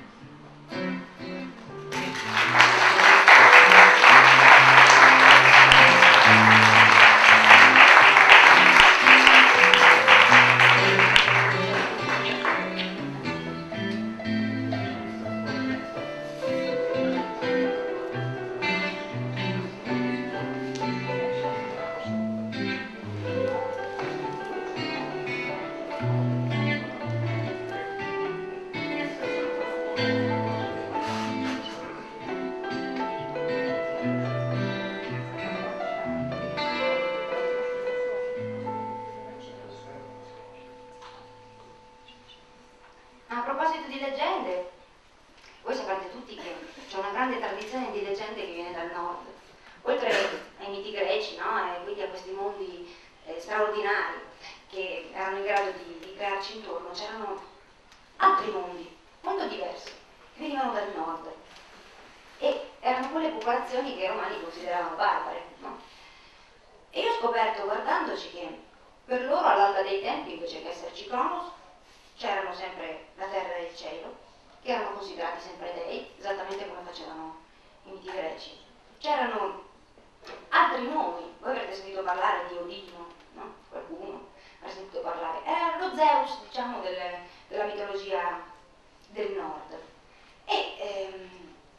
A proposito di leggende, voi sapete tutti che c'è una grande tradizione di leggende che viene dal nord, oltre ai miti greci, no? E quindi a questi mondi straordinari che erano in grado di crearci intorno, c'erano altri mondi molto diversi che venivano dal nord e erano quelle popolazioni che i romani consideravano barbare, no? E io ho scoperto guardandoci che per loro all'alba dei tempi, invece che esserci Cronos, c'erano sempre la terra e il cielo, che erano considerati sempre dei, esattamente come facevano i miti greci. C'erano altri nomi, voi avrete sentito parlare di Odino, no? Qualcuno avrà sentito parlare. Era lo Zeus, diciamo, della mitologia del nord. E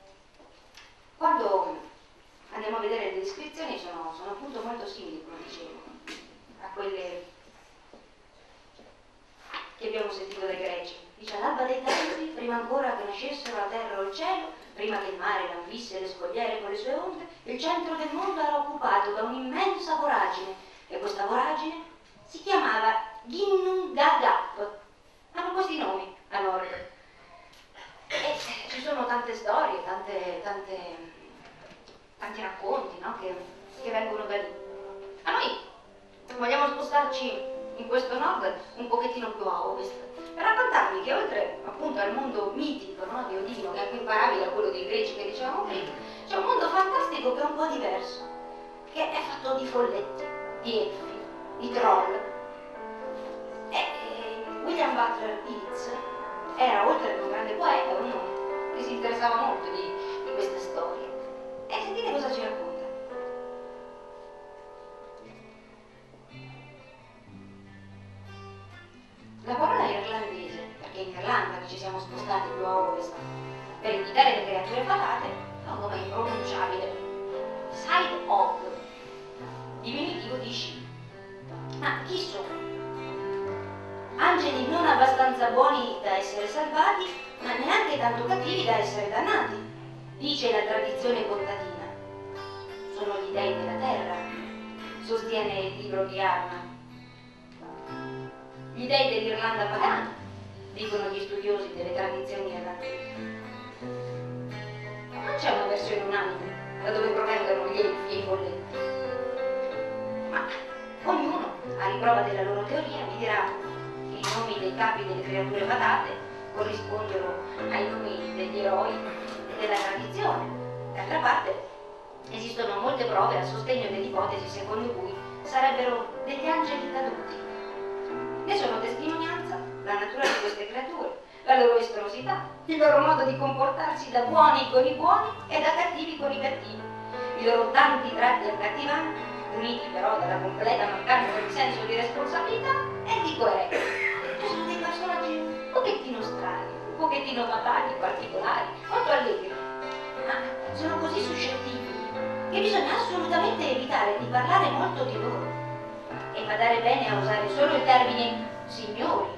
quando andiamo a vedere le descrizioni sono appunto molto simili, come dicevo, a quelle che abbiamo sentito dai greci. Dice: all'alba dei tempi, prima ancora che nascessero la terra o il cielo, prima che il mare lambisse le scogliere con le sue onde, il centro del mondo era occupato da un'immensa voragine, e questa voragine si chiamava Ginnungagap. Hanno questi nomi a nord. E ci sono tante storie, tanti racconti, no? che vengono da lì. A noi vogliamo spostarci in questo nord un pochettino più a ovest, per raccontarvi che oltre appunto al mondo mitico, no, di Odino, che è imparabile a quello dei greci che dicevamo prima, c'è un mondo fantastico che è un po' diverso, che è fatto di folletti, di elfi, di troll. E William Butler Yeats era, oltre che un grande poeta, uno che si interessava molto di queste storie. E sentite cosa ci racconta. La parola irlandese, perché in Irlanda che ci siamo spostati più a ovest per indicare le creature fatate, ha un nome impronunciabile. Side-Og, diminutivo di sci. Ma chi sono? Angeli non abbastanza abbastanza buoni da essere salvati, ma neanche tanto cattivi da essere dannati, dice la tradizione contadina. Sono gli dei della terra, sostiene il libro di Arma. Gli dei dell'Irlanda pagana, dicono gli studiosi delle tradizioni irlandesi. Non c'è una versione unanime da dove provengono gli elfi e i folletti, ma ognuno, a riprova della loro teoria, vi dirà che i nomi dei capi delle creature fatate corrispondono ai nomi degli eroi e della tradizione. D'altra parte, esistono molte prove a sostegno dell'ipotesi secondo cui sarebbero degli angeli caduti. Ne sono testimonianza la natura di queste creature, la loro esplosità, il loro modo di comportarsi da buoni con i buoni e da cattivi con i cattivi, i loro tanti tratti accattivanti, uniti però dalla completa mancanza di senso di responsabilità e di coerenza. Sono dei personaggi un pochettino strani, un pochettino fatali, particolari, molto allegri, ma sono così suscettibili che bisogna assolutamente evitare di parlare molto di loro e badare bene a usare solo il termine signori,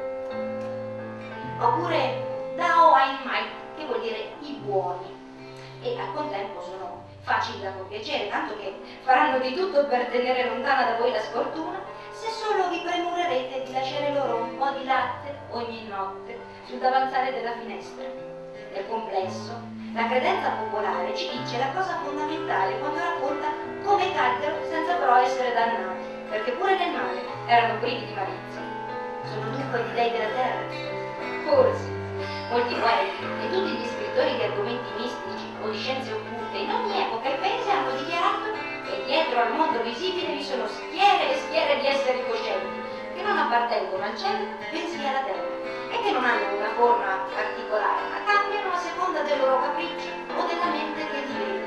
oppure Dao Ein Mai, che vuol dire i buoni, e al contempo sono facili da compiacere, tanto che faranno di tutto per tenere lontana da voi la sfortuna, se solo vi premurerete di lasciare loro un po' di latte ogni notte sul davanzale della finestra. Nel complesso, la credenza popolare ci dice la cosa fondamentale quando racconta come caddero senza però essere dannati, perché pure nel male erano privi di malizia. Sono dunque gli dei della terra. Forse molti poeti e tutti gli scrittori di argomenti mistici o di scienze occulte in ogni epoca e paese hanno dichiarato che dietro al mondo visibile vi sono schiere e schiere di esseri coscienti che non appartengono al cielo bensì alla terra e che non hanno una forma particolare ma cambiano a seconda del loro capriccio o della mente che li vede.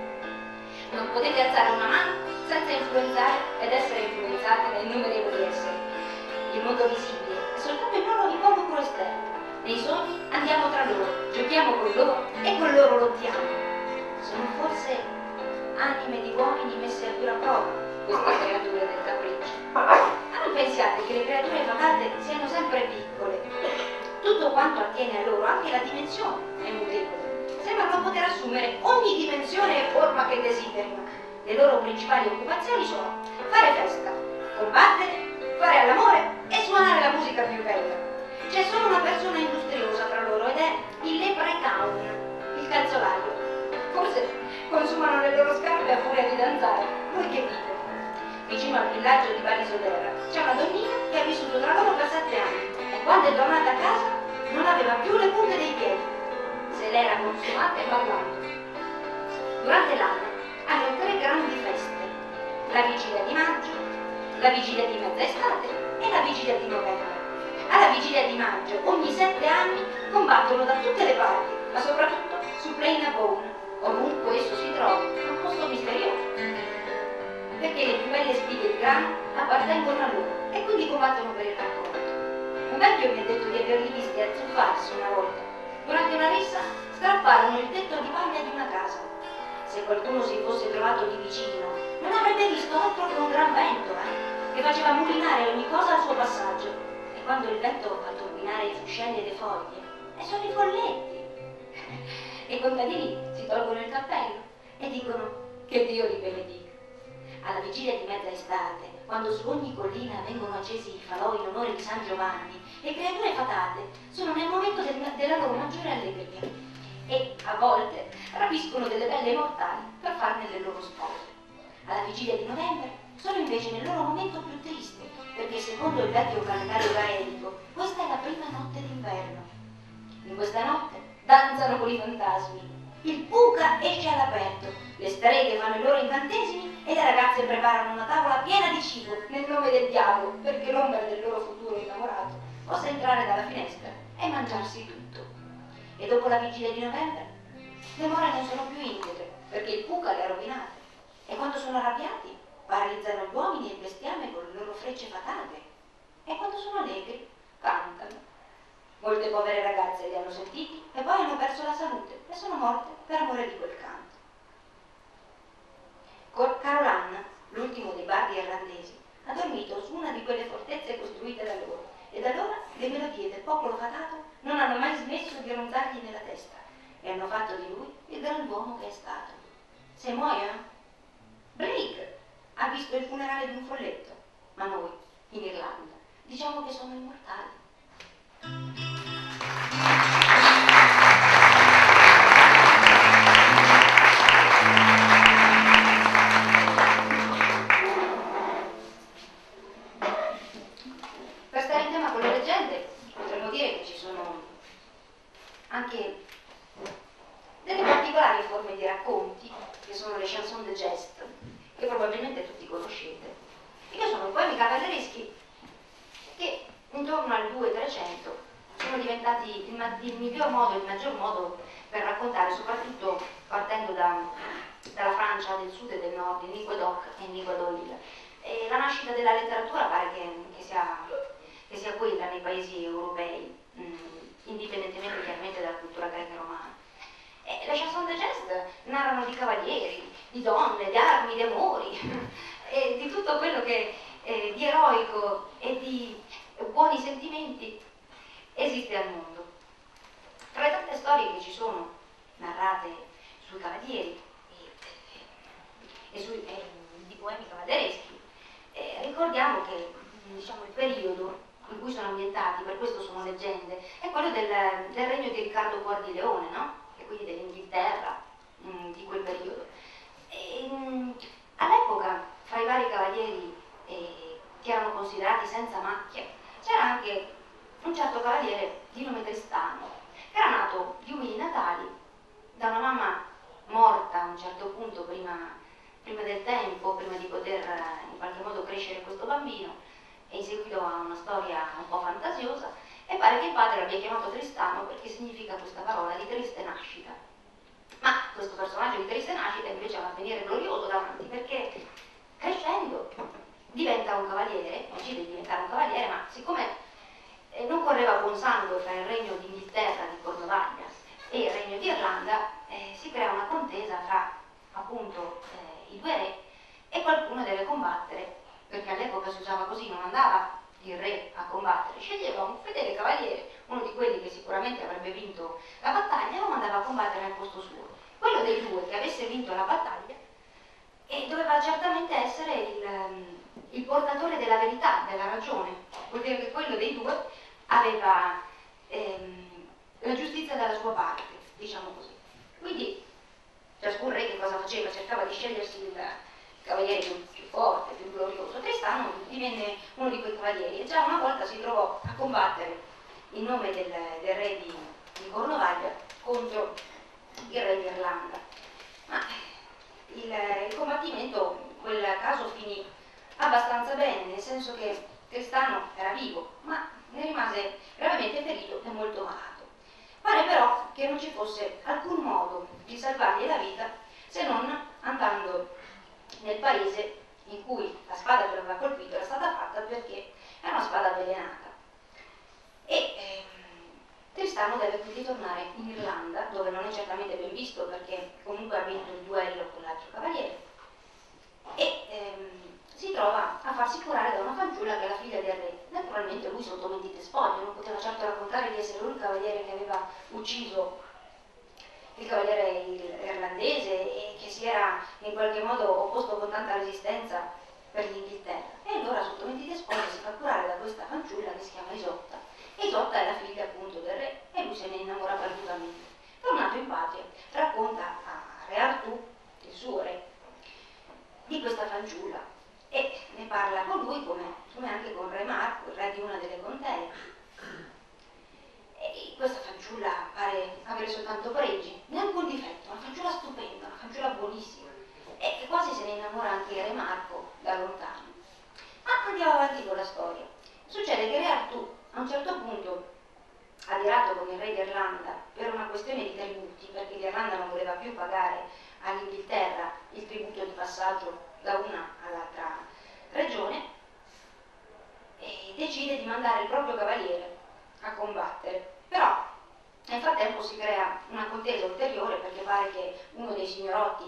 Non potete alzare una mano senza influenzare ed essere influenzati da innumerevoli esseri. Il mondo visibile è soltanto il loro involucro esterno. Nei sogni andiamo tra loro, giochiamo con loro e con loro lottiamo. Sono forse anime di uomini messe a dura prova, queste creature del capriccio. Ma non pensiate che le creature fatate siano sempre piccole. Tutto quanto attiene a loro, anche la dimensione, è mutevole. Sembrano poter assumere ogni dimensione e forma che desiderino. Le loro principali occupazioni sono fare festa, combattere, fare all'amore e suonare la musica più bella. C'è solo una persona industriosa tra loro ed è il leprechaun, il calzolaio. Forse consumano le loro scarpe a furia di danzare. Voi che dite? Vicino al villaggio di Valisoterra c'è una donnina che ha vissuto tra loro per 7 anni e quando è tornata a casa non aveva più le punte dei piedi. Se l'era consumata e ballando. Durante l'anno hanno 3 grandi feste: la vigilia di maggio, la vigilia di mezza estate e la vigilia di novembre. Alla vigilia di maggio, ogni 7 anni, combattono da tutte le parti, ma soprattutto su Plain Bone, ovunque esso si trovi, un posto misterioso. Perché le più belle spighe di grano appartengono a loro e quindi combattono per il raccolto. Un vecchio mi ha detto di averli visti azzuffarsi una volta. Durante una rissa strapparono il tetto di paglia di una casa. Se qualcuno si fosse trovato lì vicino, non avrebbe visto altro che un gran vento, che faceva mulinare ogni cosa al suo passaggio. Quando il vento fa turbinare i fuscelli e le foglie, e sono i folletti. E i contadini si tolgono il cappello e dicono che Dio li benedica. Alla vigilia di mezza estate, quando su ogni collina vengono accesi i falò in onore di San Giovanni, le creature fatate sono nel momento della loro maggiore allegria e a volte rapiscono delle belle mortali per farne le loro spose. Alla vigilia di novembre sono invece nel loro momento più triste, perché secondo il vecchio calendario gaelico questa è la prima notte d'inverno. In questa notte danzano con i fantasmi, il puca esce all'aperto, le streghe fanno i loro incantesimi e le ragazze preparano una tavola piena di cibo nel nome del diavolo, perché l'ombra del loro futuro innamorato possa entrare dalla finestra e mangiarsi tutto. E dopo la vigilia di novembre le more non sono più integre, perché il puca le ha rovinate, e quando sono arrabbiati paralizzano gli uomini e il bestiame con le loro frecce fatate, e quando sono allegri cantano. Molte povere ragazze li hanno sentiti e poi hanno perso la salute e sono morte per amore di quel canto. Carolan, l'ultimo dei bardi irlandesi, ha dormito su una di quelle fortezze costruite da loro e da allora le melodia del popolo fatato non hanno mai smesso di ronzargli nella testa e hanno fatto di lui il grand'uomo che è stato. Se muoia, Blake ha visto il funerale di un folletto, ma noi, in Irlanda, diciamo che sono immortali. Per stare in tema con le leggende, potremmo dire che ci sono anche delle particolari forme di racconti, che sono le chanson de geste, che probabilmente tutti conoscete, e che sono poemi cavallereschi che intorno al 200-300 sono diventati il miglior modo, il maggior modo per raccontare, soprattutto partendo dalla Francia del sud e del nord, in Linguedoc e in Lingua d'Oil. E la nascita della letteratura pare che sia quella nei paesi europei, indipendentemente chiaramente dalla cultura greca e romana. E le chanson de geste narrano di cavalieri, di donne, di armi, di amori, e di tutto quello che di eroico e di buoni sentimenti esiste al mondo. Tra le tante storie che ci sono narrate sui cavalieri e di poemi cavallereschi, ricordiamo che diciamo, il periodo in cui sono ambientati, per questo sono leggende, è quello del regno di Riccardo Cuor di Leone, no? E quindi dell'Inghilterra di quel periodo. All'epoca, fra i vari cavalieri che erano considerati senza macchia, c'era anche un certo cavaliere di nome Tristano, che era nato gli umili natali da una mamma morta a un certo punto prima del tempo, prima di poter in qualche modo crescere questo bambino, e in seguito a una storia un po' fantasiosa, e pare che il padre l'abbia chiamato Tristano perché significa questa parola di triste nascita. Ma questo personaggio di triste nascita invece ha un avvenire glorioso davanti, perché crescendo diventa un cavaliere, decide di diventare un cavaliere, ma siccome non correva buon sangue fra il regno d'Inghilterra di Cornovaglia e il regno d'Irlanda, si crea una contesa fra appunto i due re, e qualcuno deve combattere, perché all'epoca si usava così, non andava il re a combattere, sceglieva un fedele cavaliere, uno di quelli che sicuramente avrebbe vinto la battaglia, e lo mandava a combattere al posto suo. Quello dei due che avesse vinto la battaglia doveva certamente essere il portatore della verità, della ragione, vuol dire che quello dei due aveva la giustizia dalla sua parte, diciamo così. Quindi ciascun re che cosa faceva? Cercava di scegliersi il cavaliere più forte, più glorioso. Tristano divenne uno di quei cavalieri e già una volta si trovò a combattere in nome del re di Cornovaglia contro il re di Irlanda. Ma il combattimento in quel caso finì abbastanza bene, nel senso che Tristano era vivo, ma ne rimase gravemente ferito e molto malato. Pare però che non ci fosse alcun modo di salvargli la vita se non andando nel paese in cui la spada che lo aveva colpito era stata fatta, perché era una spada avvelenata. E Tristano deve quindi tornare in Irlanda, dove non è certamente ben visto perché comunque ha vinto il duello con l'altro cavaliere, e si trova a farsi curare da una fanciulla che è la figlia del re. Naturalmente lui sotto mentite spoglie non poteva certo raccontare di essere lui il cavaliere che aveva ucciso il cavaliere irlandese e che si era in qualche modo opposto con tanta resistenza per l'Inghilterra. E allora sotto mentite spoglie si fa curare da questa fanciulla che si chiama Isotta. Isotta è la figlia appunto del re e lui se ne innamora perdutamente. Tornato in patria racconta a Re Artù, il suo re, di questa fanciulla e ne parla con lui come anche con Re Marco, il re di una delle contee. E questa fanciulla pare avere soltanto pregi, neanche un difetto, una fanciulla stupenda, una fanciulla buonissima, e che quasi se ne innamora anche Re Marco da lontano. Ma andiamo avanti con la storia. Succede che Re Artù a un certo punto, adirato con il re d'Irlanda per una questione di tributi, perché l'Irlanda non voleva più pagare all'Inghilterra il tributo di passaggio da una all'altra regione, e decide di mandare il proprio cavaliere a combattere. Però nel frattempo si crea una contesa ulteriore, perché pare che uno dei signorotti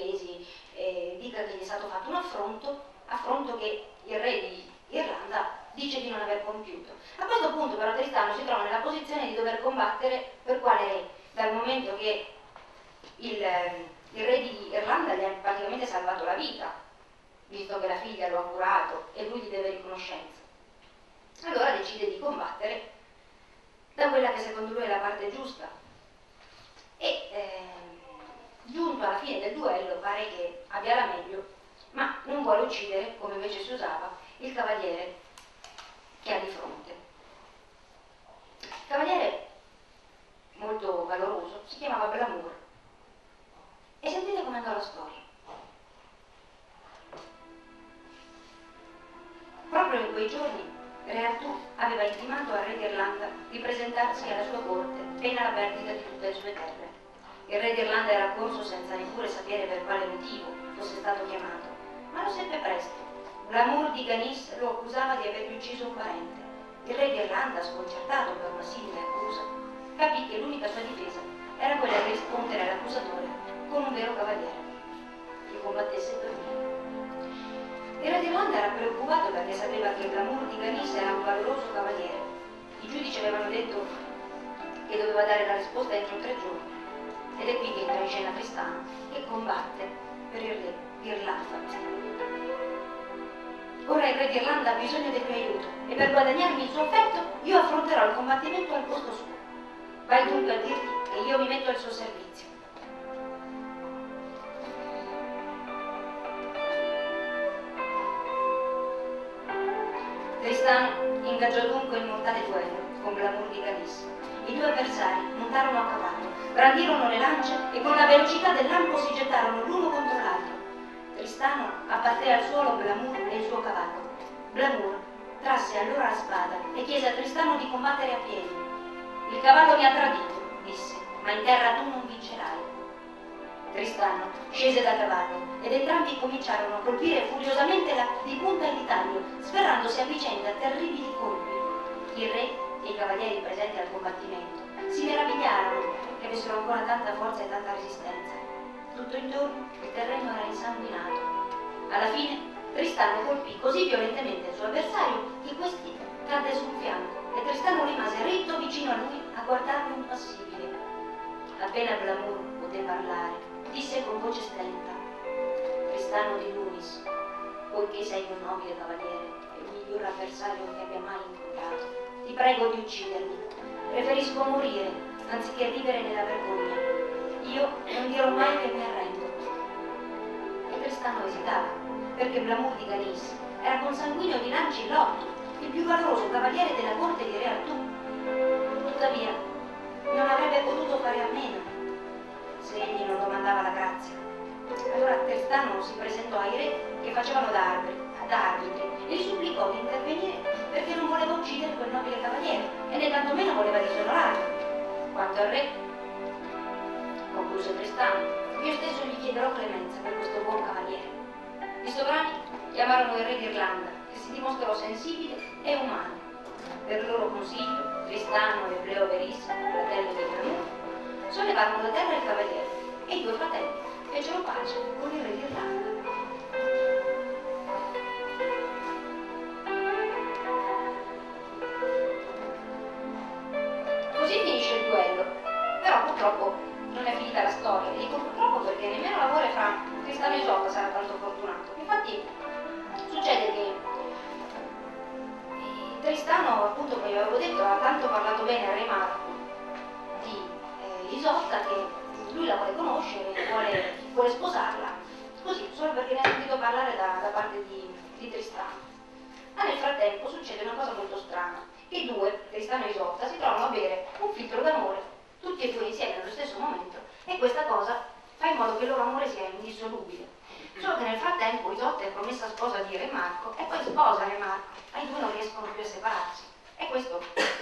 inglesi dica che gli è stato fatto un affronto che il re di Irlanda dice di non aver compiuto. A questo punto però Tristano si trova nella posizione di dover combattere per quale re, dal momento che il re di Irlanda gli ha praticamente salvato la vita, visto che la figlia lo ha curato e lui gli deve riconoscenza. Allora decide di combattere da quella che secondo lui è la parte giusta e giunto alla fine del duello pare che abbia la meglio, ma non vuole uccidere, come invece si usava, il cavaliere che ha di fronte. Il cavaliere molto valoroso si chiamava Blamur e sentite come andò la storia. Proprio in quei giorni Re Artù aveva intimato al re d'Irlanda di presentarsi alla sua corte, pena la perdita di tutte le sue terre. Il re d'Irlanda era accorso senza neppure sapere per quale motivo fosse stato chiamato, ma lo seppe presto. Blamur di Ganis lo accusava di avergli ucciso un parente. Il re d'Irlanda, sconcertato per una simile accusa, capì che l'unica sua difesa era quella di rispondere all'accusatore con un vero cavaliere che combattesse per lui. Il re d'Irlanda era preoccupato perché sapeva che Blamur di Ganis era un valoroso cavaliere. I giudici avevano detto che doveva dare la risposta entro 3 giorni. Ed è qui che entra in scena Tristano, che combatte per il re d'Irlanda. Ora il re d'Irlanda ha bisogno del mio aiuto e per guadagnarmi il suo affetto io affronterò il combattimento al posto suo. Vai dunque a dirgli che io mi metto al suo servizio. Tristano ingaggiò dunque il mortale duello con Blamur di Ganis. I due avversari montarono a cavallo, brandirono le lance e con la velocità del lampo si gettarono l'uno contro l'altro. Tristano abbatté al suolo Blamur e il suo cavallo. Blamur trasse allora la spada e chiese a Tristano di combattere a piedi. Il cavallo mi ha tradito, disse, ma in terra tu non vincerai. Tristano scese da cavallo ed entrambi cominciarono a colpire furiosamente di punta in ritaglio, sferrandosi a vicenda terribili colpi. Il re e i cavalieri presenti al combattimento si meravigliarono che avessero ancora tanta forza e tanta resistenza. Tutto intorno il terreno era insanguinato. Alla fine Tristano colpì così violentemente il suo avversario che questi cadde su un fianco e Tristano rimase ritto vicino a lui a guardarlo impassibile. Appena Blamur poté parlare, disse con voce stenta: Tristano di Lunis, poiché sei un nobile cavaliere e il miglior avversario che abbia mai incontrato, ti prego di uccidermi. Preferisco morire anziché vivere nella vergogna. Io non dirò mai che mi arrendo. E Tristano esitava, perché Blamur di Ganis era consanguineo di Lancillot, il più valoroso cavaliere della corte di Re Artù. Tuttavia, non avrebbe potuto fare a meno se egli non domandava la grazia. Allora Tristano si presentò ai re che facevano da arbitri e gli supplicò di intervenire perché non voleva uccidere quel nobile cavaliere e né tantomeno voleva disonorarlo. Quanto al re, concluse Tristano, io stesso gli chiederò clemenza per questo buon cavaliere. I sovrani chiamarono il re d'Irlanda, che si dimostrò sensibile e umano. Per loro consiglio, Tristano e Bleoveris, fratello di Blamur, sollevarono da terra il cavaliere e i due fratelli fecero pace con il re d'Irlanda. Così finisce il duello, però purtroppo non è finita la storia. Dico purtroppo perché nemmeno l'amore fra Tristano e Isotta sarà tanto fortunato. Infatti succede che Tristano, appunto, come vi avevo detto, ha tanto parlato bene al re Marco di Isotta che lui la vuole conoscere, vuole sposarla, così, solo perché ne ha sentito parlare da parte di Tristano. Ma nel frattempo succede una cosa molto strana, che i due, Tristano e Isotta, si trovano a bere un filtro d'amore, tutti e due insieme nello stesso momento, e questa cosa fa in modo che il loro amore sia indissolubile. Solo che nel frattempo Isotta è promessa sposa di Re Marco e poi sposa Re Marco, ma i due non riescono più a separarsi. E questo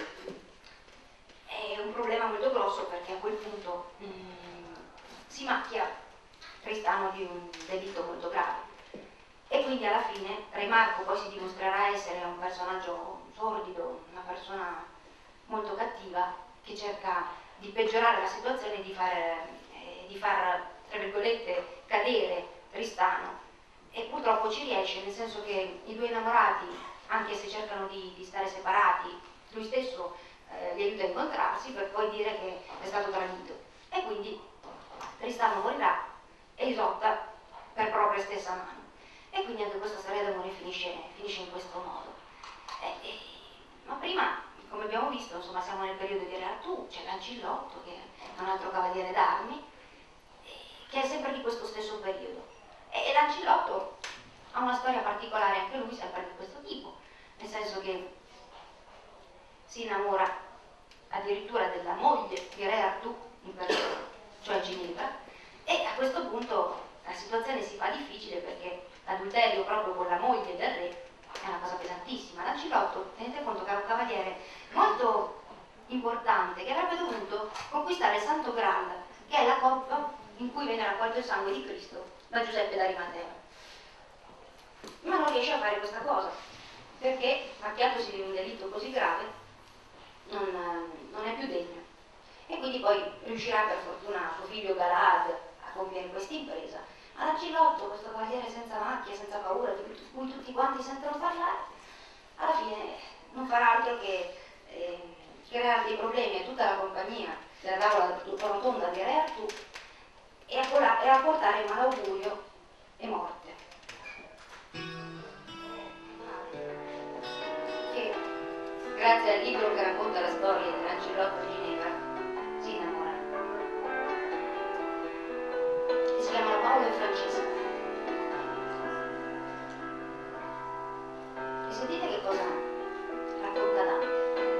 è un problema molto grosso perché a quel punto si macchia Tristano di un delitto molto grave. E quindi alla fine Re Marco poi si dimostrerà essere un personaggio sordido, una persona molto cattiva che cerca di peggiorare la situazione e di far tra virgolette, cadere Tristano. E purtroppo ci riesce, nel senso che i due innamorati, anche se cercano di stare separati, lui stesso li aiuta a incontrarsi per poi dire che è stato tradito. E quindi Tristano morirà e Isotta per propria stessa mano. E quindi anche questa storia d'amore finisce in questo modo. Ma prima, come abbiamo visto, insomma, siamo nel periodo di Re Artù, c'è Lancillotto, che è un altro cavaliere d'armi, che è sempre di questo stesso periodo. E Lancillotto ha una storia particolare, anche lui sempre di questo tipo, nel senso che si innamora addirittura della moglie di Re Artù in persona, cioè Ginevra, e a questo punto la situazione si fa difficile perché l'adulterio proprio con la moglie del re è una cosa pesantissima. Lancillotto, tenete conto che era un cavaliere molto importante che avrebbe dovuto conquistare il Santo Graal, che è la coppa in cui viene raccolto il sangue di Cristo da Giuseppe d'Arimatea. Ma non riesce a fare questa cosa perché, macchiandosi di un delitto così grave, non è più degno. E quindi poi riuscirà per fortuna suo figlio Galad a compiere questa impresa. Ma Lancillotto, questo cavaliere senza macchie, senza paura, di cui tutti quanti sentono parlare, alla fine non farà altro che creare dei problemi a tutta la compagnia della tavola rotonda di Re Artù e a portare malaugurio e morte. Che grazie al libro che racconta la storia di Lancillotto e Ginevra si innamorano. E si chiamano Paolo e Francesca. E sentite che cosa racconta Dante.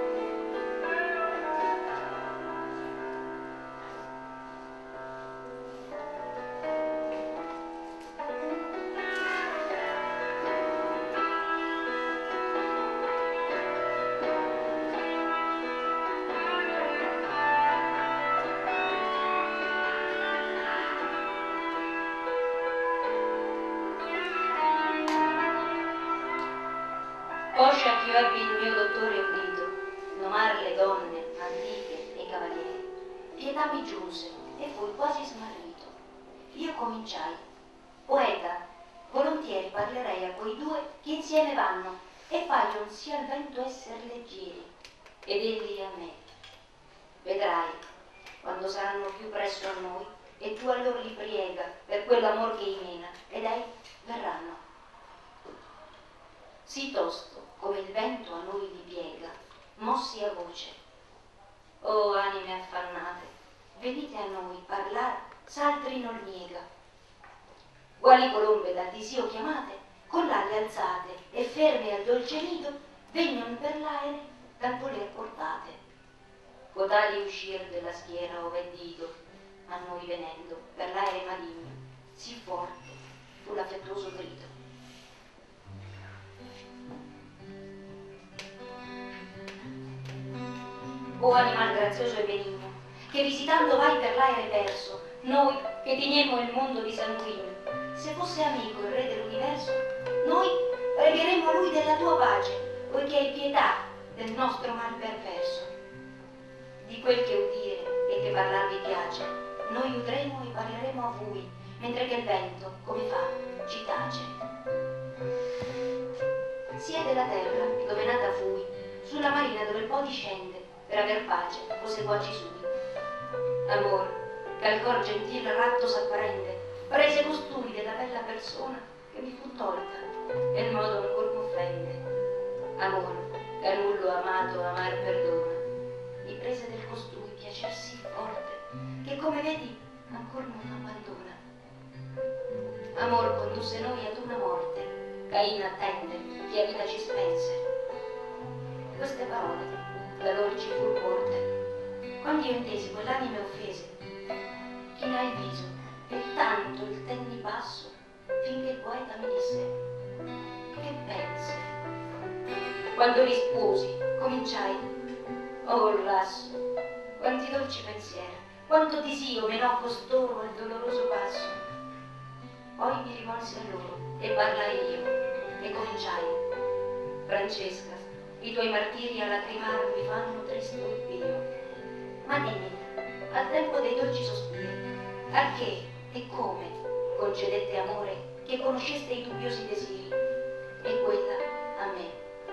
Poscia ch'io ebbi il mio dottore udito, nomar le donne, antiche e cavalieri. Pietà mi giunse e fui quasi smarrito. Io cominciai: poeta, volontieri parlerei a quei due che insieme vanno e paglion sia al vento esser leggeri, ed egli a me. Vedrai, quando saranno più presso a noi, e tu allor li priega per quell'amor che imena, ed ei verranno. Sì tosto, come il vento a noi li piega, mossi a voce: o anime affannate, venite a noi parlar, s'altri non niega. Quali colombe dal disio chiamate, con l'ali alzate e ferme al dolce nido, vegnon per l'aere dal voler portate. Cotali uscir della schiera ove è dido, a noi venendo per l'aere maligno, sì forte fu l'affettuoso grido. O animal grazioso e benigno, che visitando vai per l'aere perso, noi che teniamo il mondo di sanguigno, se fosse amico il re dell'universo, noi pregheremmo a lui della tua pace, poiché hai pietà del nostro mal perverso. Di quel che udire e che parlar vi piace, noi udremo e parleremo a voi, mentre che il vento, come fa, ci tace. Sia della terra, dove nata fui, sulla marina dove il po' discende, per aver pace, o seguaci sui. Amor, che al cor gentil ratto s'apprende, prese costui della bella persona che mi fu tolta, e il modo ancor m'offende. Amor, che a nullo amato amar perdona, mi prese del costui piacer sì forte, che come vedi ancor non abbandona. Amor condusse noi ad una morte, Cain attende, chi a vita ci spense. Queste parole da loro ci fur corte, quando io intesi quell'anime offese, china il viso e tanto il tenni passo, finché il poeta mi disse: che pensi? Quando risposi, cominciai: oh lasso, quanti dolci pensieri, quanto disio menò costoro al doloroso passo. Poi mi rivolsi a loro e parlai io, e cominciai: Francesca, i tuoi martiri a lacrimar mi fanno tristo e pio. Ma dimmi, al tempo dei dolci sospiri, a che e come concedette amore che conosceste i dubbiosi desiri, e quella a me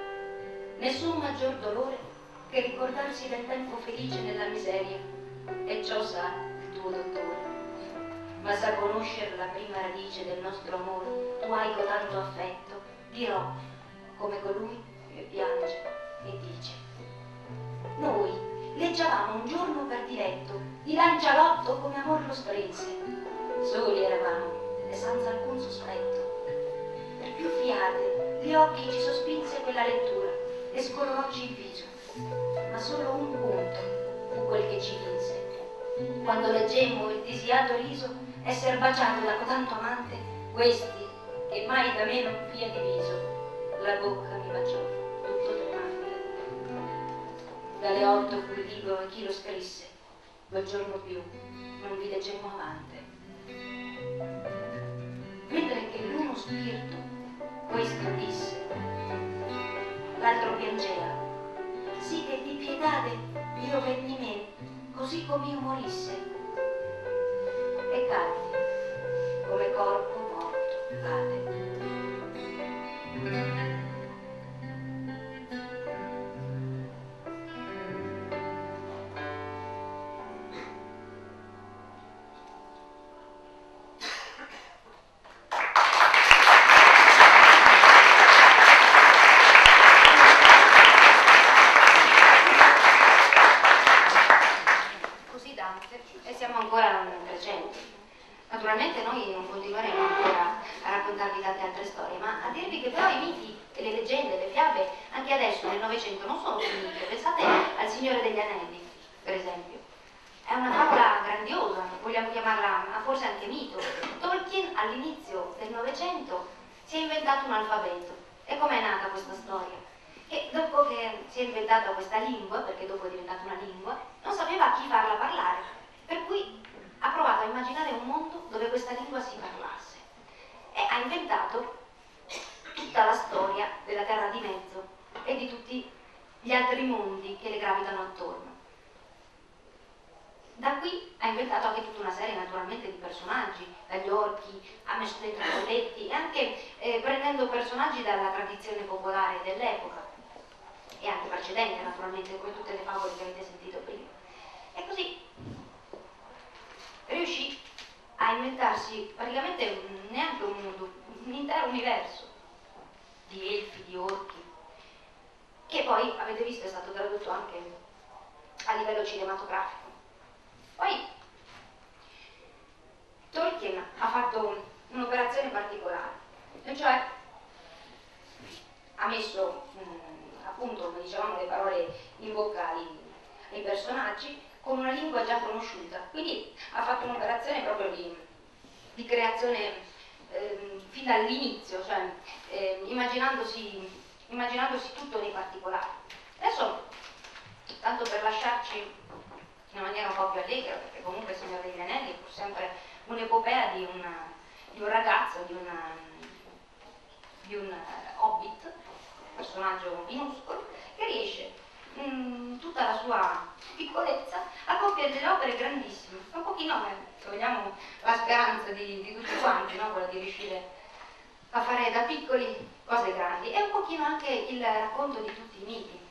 nessun maggior dolore che ricordarsi del tempo felice nella miseria, e ciò sa il tuo dottore. Ma sa conoscere la prima radice del nostro amore, tu hai cotanto affetto, dirò, come colui che piange e dice. Noi leggiavamo un giorno per diletto, di lancialotto come amor lo strinse. Soli eravamo e senza alcun sospetto. Per più fiate gli occhi ci sospinse quella lettura e scoloròci il viso. Ma solo un punto fu quel che ci vinse. Quando leggemmo il disiato riso esser baciato da cotanto amante, questi, che mai da me non fia diviso, la bocca mi baciò, tutto tremante. Dalle 8 fu il libro e chi lo scrisse, quel giorno più non vi leggemmo avante. Mentre che l'uno spirito questo disse, l'altro piangeva, sì che di pietade io venni men, così come io morisse. E cadde, come corpo morto cade. E siamo ancora crescenti. Naturalmente noi non continueremo ancora a raccontarvi tante altre storie, ma a dirvi che però i miti e le leggende, le fiabe, anche adesso nel Novecento non sono finite. Pensate al Signore degli Anelli, per esempio. È una favola grandiosa, vogliamo chiamarla forse anche mito. Tolkien all'inizio del Novecento si è inventato un alfabeto. E com'è nata questa storia? Che dopo che si è inventata questa lingua, perché dopo è diventata una lingua, non sapeva a chi farla parlare. Per cui ha provato a immaginare un mondo dove questa lingua si parlasse e ha inventato tutta la storia della Terra di Mezzo e di tutti gli altri mondi che le gravitano attorno. Da qui ha inventato anche tutta una serie naturalmente di personaggi, dagli orchi a Messueto Colletti e anche prendendo personaggi dalla tradizione popolare dell'epoca e anche precedente naturalmente, come tutte le favole che avete sentito prima. E così riuscì a inventarsi praticamente neanche un mondo, un intero universo di elfi, di orchi, che poi, avete visto, è stato tradotto anche a livello cinematografico. Poi Tolkien ha fatto un'operazione particolare, e cioè ha messo appunto, come dicevamo, le parole in bocca ai personaggi con una lingua già conosciuta, quindi ha fatto un'operazione proprio di creazione fin dall'inizio, cioè immaginandosi tutto nei particolari. Adesso, tanto per lasciarci in una maniera un po' più allegra, perché comunque il Signore degli Anelli è pur sempre un'epopea di un ragazzo, di un hobbit, personaggio minuscolo, che riesce tutta la sua piccolezza a compiere delle opere grandissime. Un pochino, se vogliamo, la speranza di tutti quanti, no? Quella di riuscire a fare da piccoli cose grandi. E un pochino anche il racconto di tutti i miti.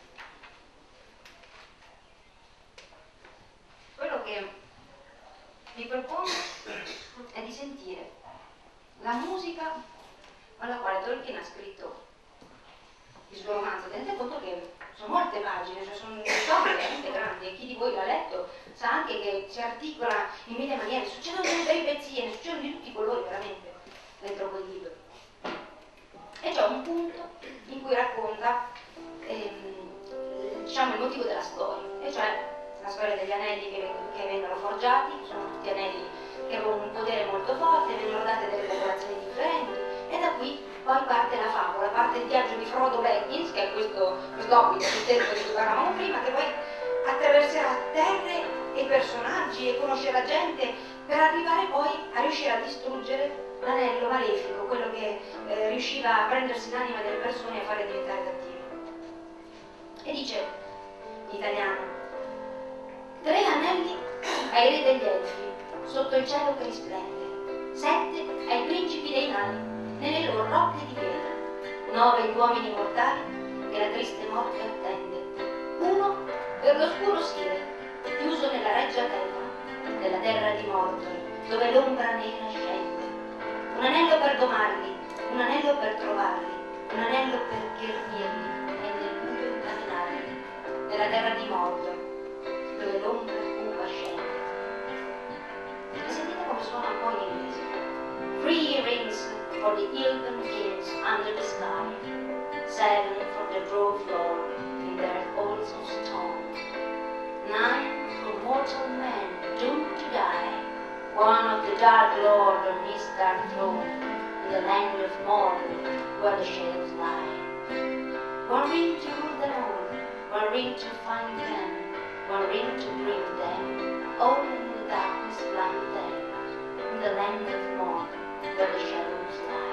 Quello che vi propongo è di sentire la musica con la quale Tolkien ha scritto il suo romanzo. Tenete conto che sono molte pagine, cioè sono storie veramente grandi, e chi di voi l'ha letto sa anche che si articola in mille maniere, succedono delle peripezie, succedono di tutti i colori veramente dentro quel libro. E c'è un punto in cui racconta diciamo il motivo della storia, e cioè la storia degli anelli che vengono forgiati, sono tutti anelli che avevano un potere molto forte, vengono date delle popolazioni differenti, e da qui poi parte la favola, parte il viaggio di Frodo Baggins, che è questo hobbit di cui parlavamo prima, che poi attraverserà terre e personaggi e conoscerà gente per arrivare poi a riuscire a distruggere l'anello malefico, quello che riusciva a prendersi l'anima delle persone e a farle diventare cattive. E dice in italiano: 3 anelli ai re degli elfi, sotto il cielo che risplende, 7 ai principi dei nani, nelle loro rocche di pietra, 9 gli uomini mortali che la triste morte attende. Uno per l'oscuro Sire, chiuso nella reggia terra, della terra di Mordor, dove l'ombra nera scende. Un anello per domarli, un anello per trovarli, un anello per ghermirli e nel buio incamminarli, nella terra di Mordor, dove l'ombra cupa scende. E sentite come suona un po' in inglese. 3 rings for the Elven kings under the sky, 7 for the Grove Lord in their halls of stone, 9 for mortal men doomed to die, 1 of the Dark Lord on his dark throne, in the land of Mordor where the shadows lie. 1 ring to rule them all, 1 ring to find them, 1 ring to bring them, all in the darkness blind them, in the land of Mordor where the shadows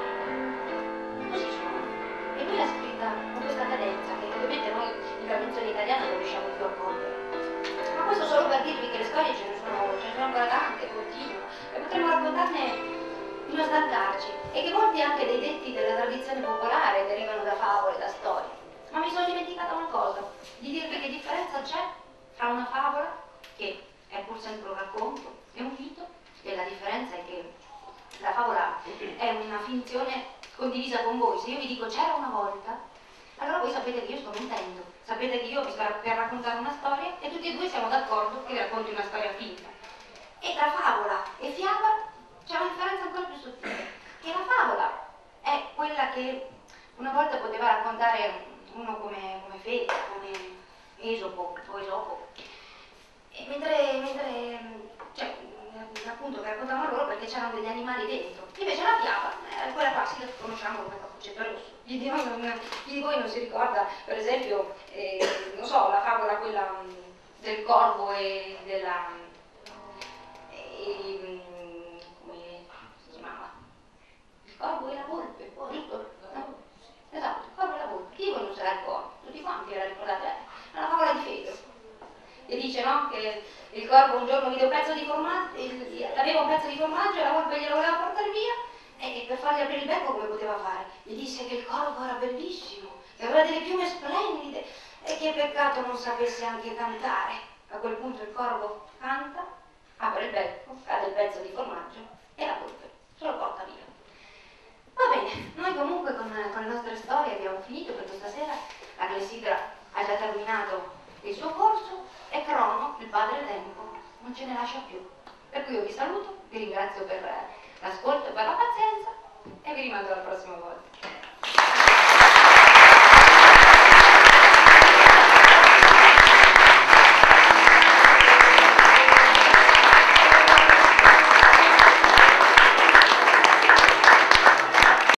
lie. Così suona. E lui l'ha scritta con questa cadenza che ovviamente noi in traduzione italiana non riusciamo più a cogliere. Ma questo solo per dirvi che le storie ce ne sono ancora tante, continuano, e potremmo raccontarne fino a stancarci, e che molti anche dei detti della tradizione popolare derivano da favole, da storie. Ma mi sono dimenticata una cosa, di dirvi che differenza c'è fra una favola, che è pur sempre un racconto, e un mito, e la differenza è che la favola è una finzione condivisa con voi. Se io vi dico c'era una volta, allora voi sapete che io sto mentendo, sapete che io vi sto per raccontare una storia e tutti e due siamo d'accordo che vi racconti una storia finta. E tra favola e fiaba c'è una differenza ancora più sottile, che la favola è quella che una volta poteva raccontare uno come Fede, come Esopo o Esopo, e mentre cioè, appunto che raccontavano loro perché c'erano degli animali dentro. Invece la fiaba è quella classica che conosciamo come Cappuccetto Rosso. Chi di voi non si ricorda, per esempio, non so, la favola quella del corvo e della... come si chiamava? Il corvo e la volpe, giusto? No? Esatto, il corvo e la volpe. Chi di voi non se la ricorda? Tutti quanti la ricordate? È una favola di Fede. E dice, no, che il corvo un giorno vide un pezzo di formaggio, aveva un pezzo di formaggio e la volpe glielo voleva portare via, e per fargli aprire il becco come poteva fare? Gli disse che il corvo era bellissimo, che aveva delle piume splendide e che peccato non sapesse anche cantare. A quel punto il corvo canta, apre il becco, cade il pezzo di formaggio e la volpe se lo porta via. Va bene, noi comunque con le nostre storie abbiamo finito per questa sera. La clessidra ha già terminato il suo corso e Crono, il padre tempo, non ce ne lascia più. Per cui io vi saluto, vi ringrazio per l'ascolto e per la pazienza e vi rimando alla prossima volta.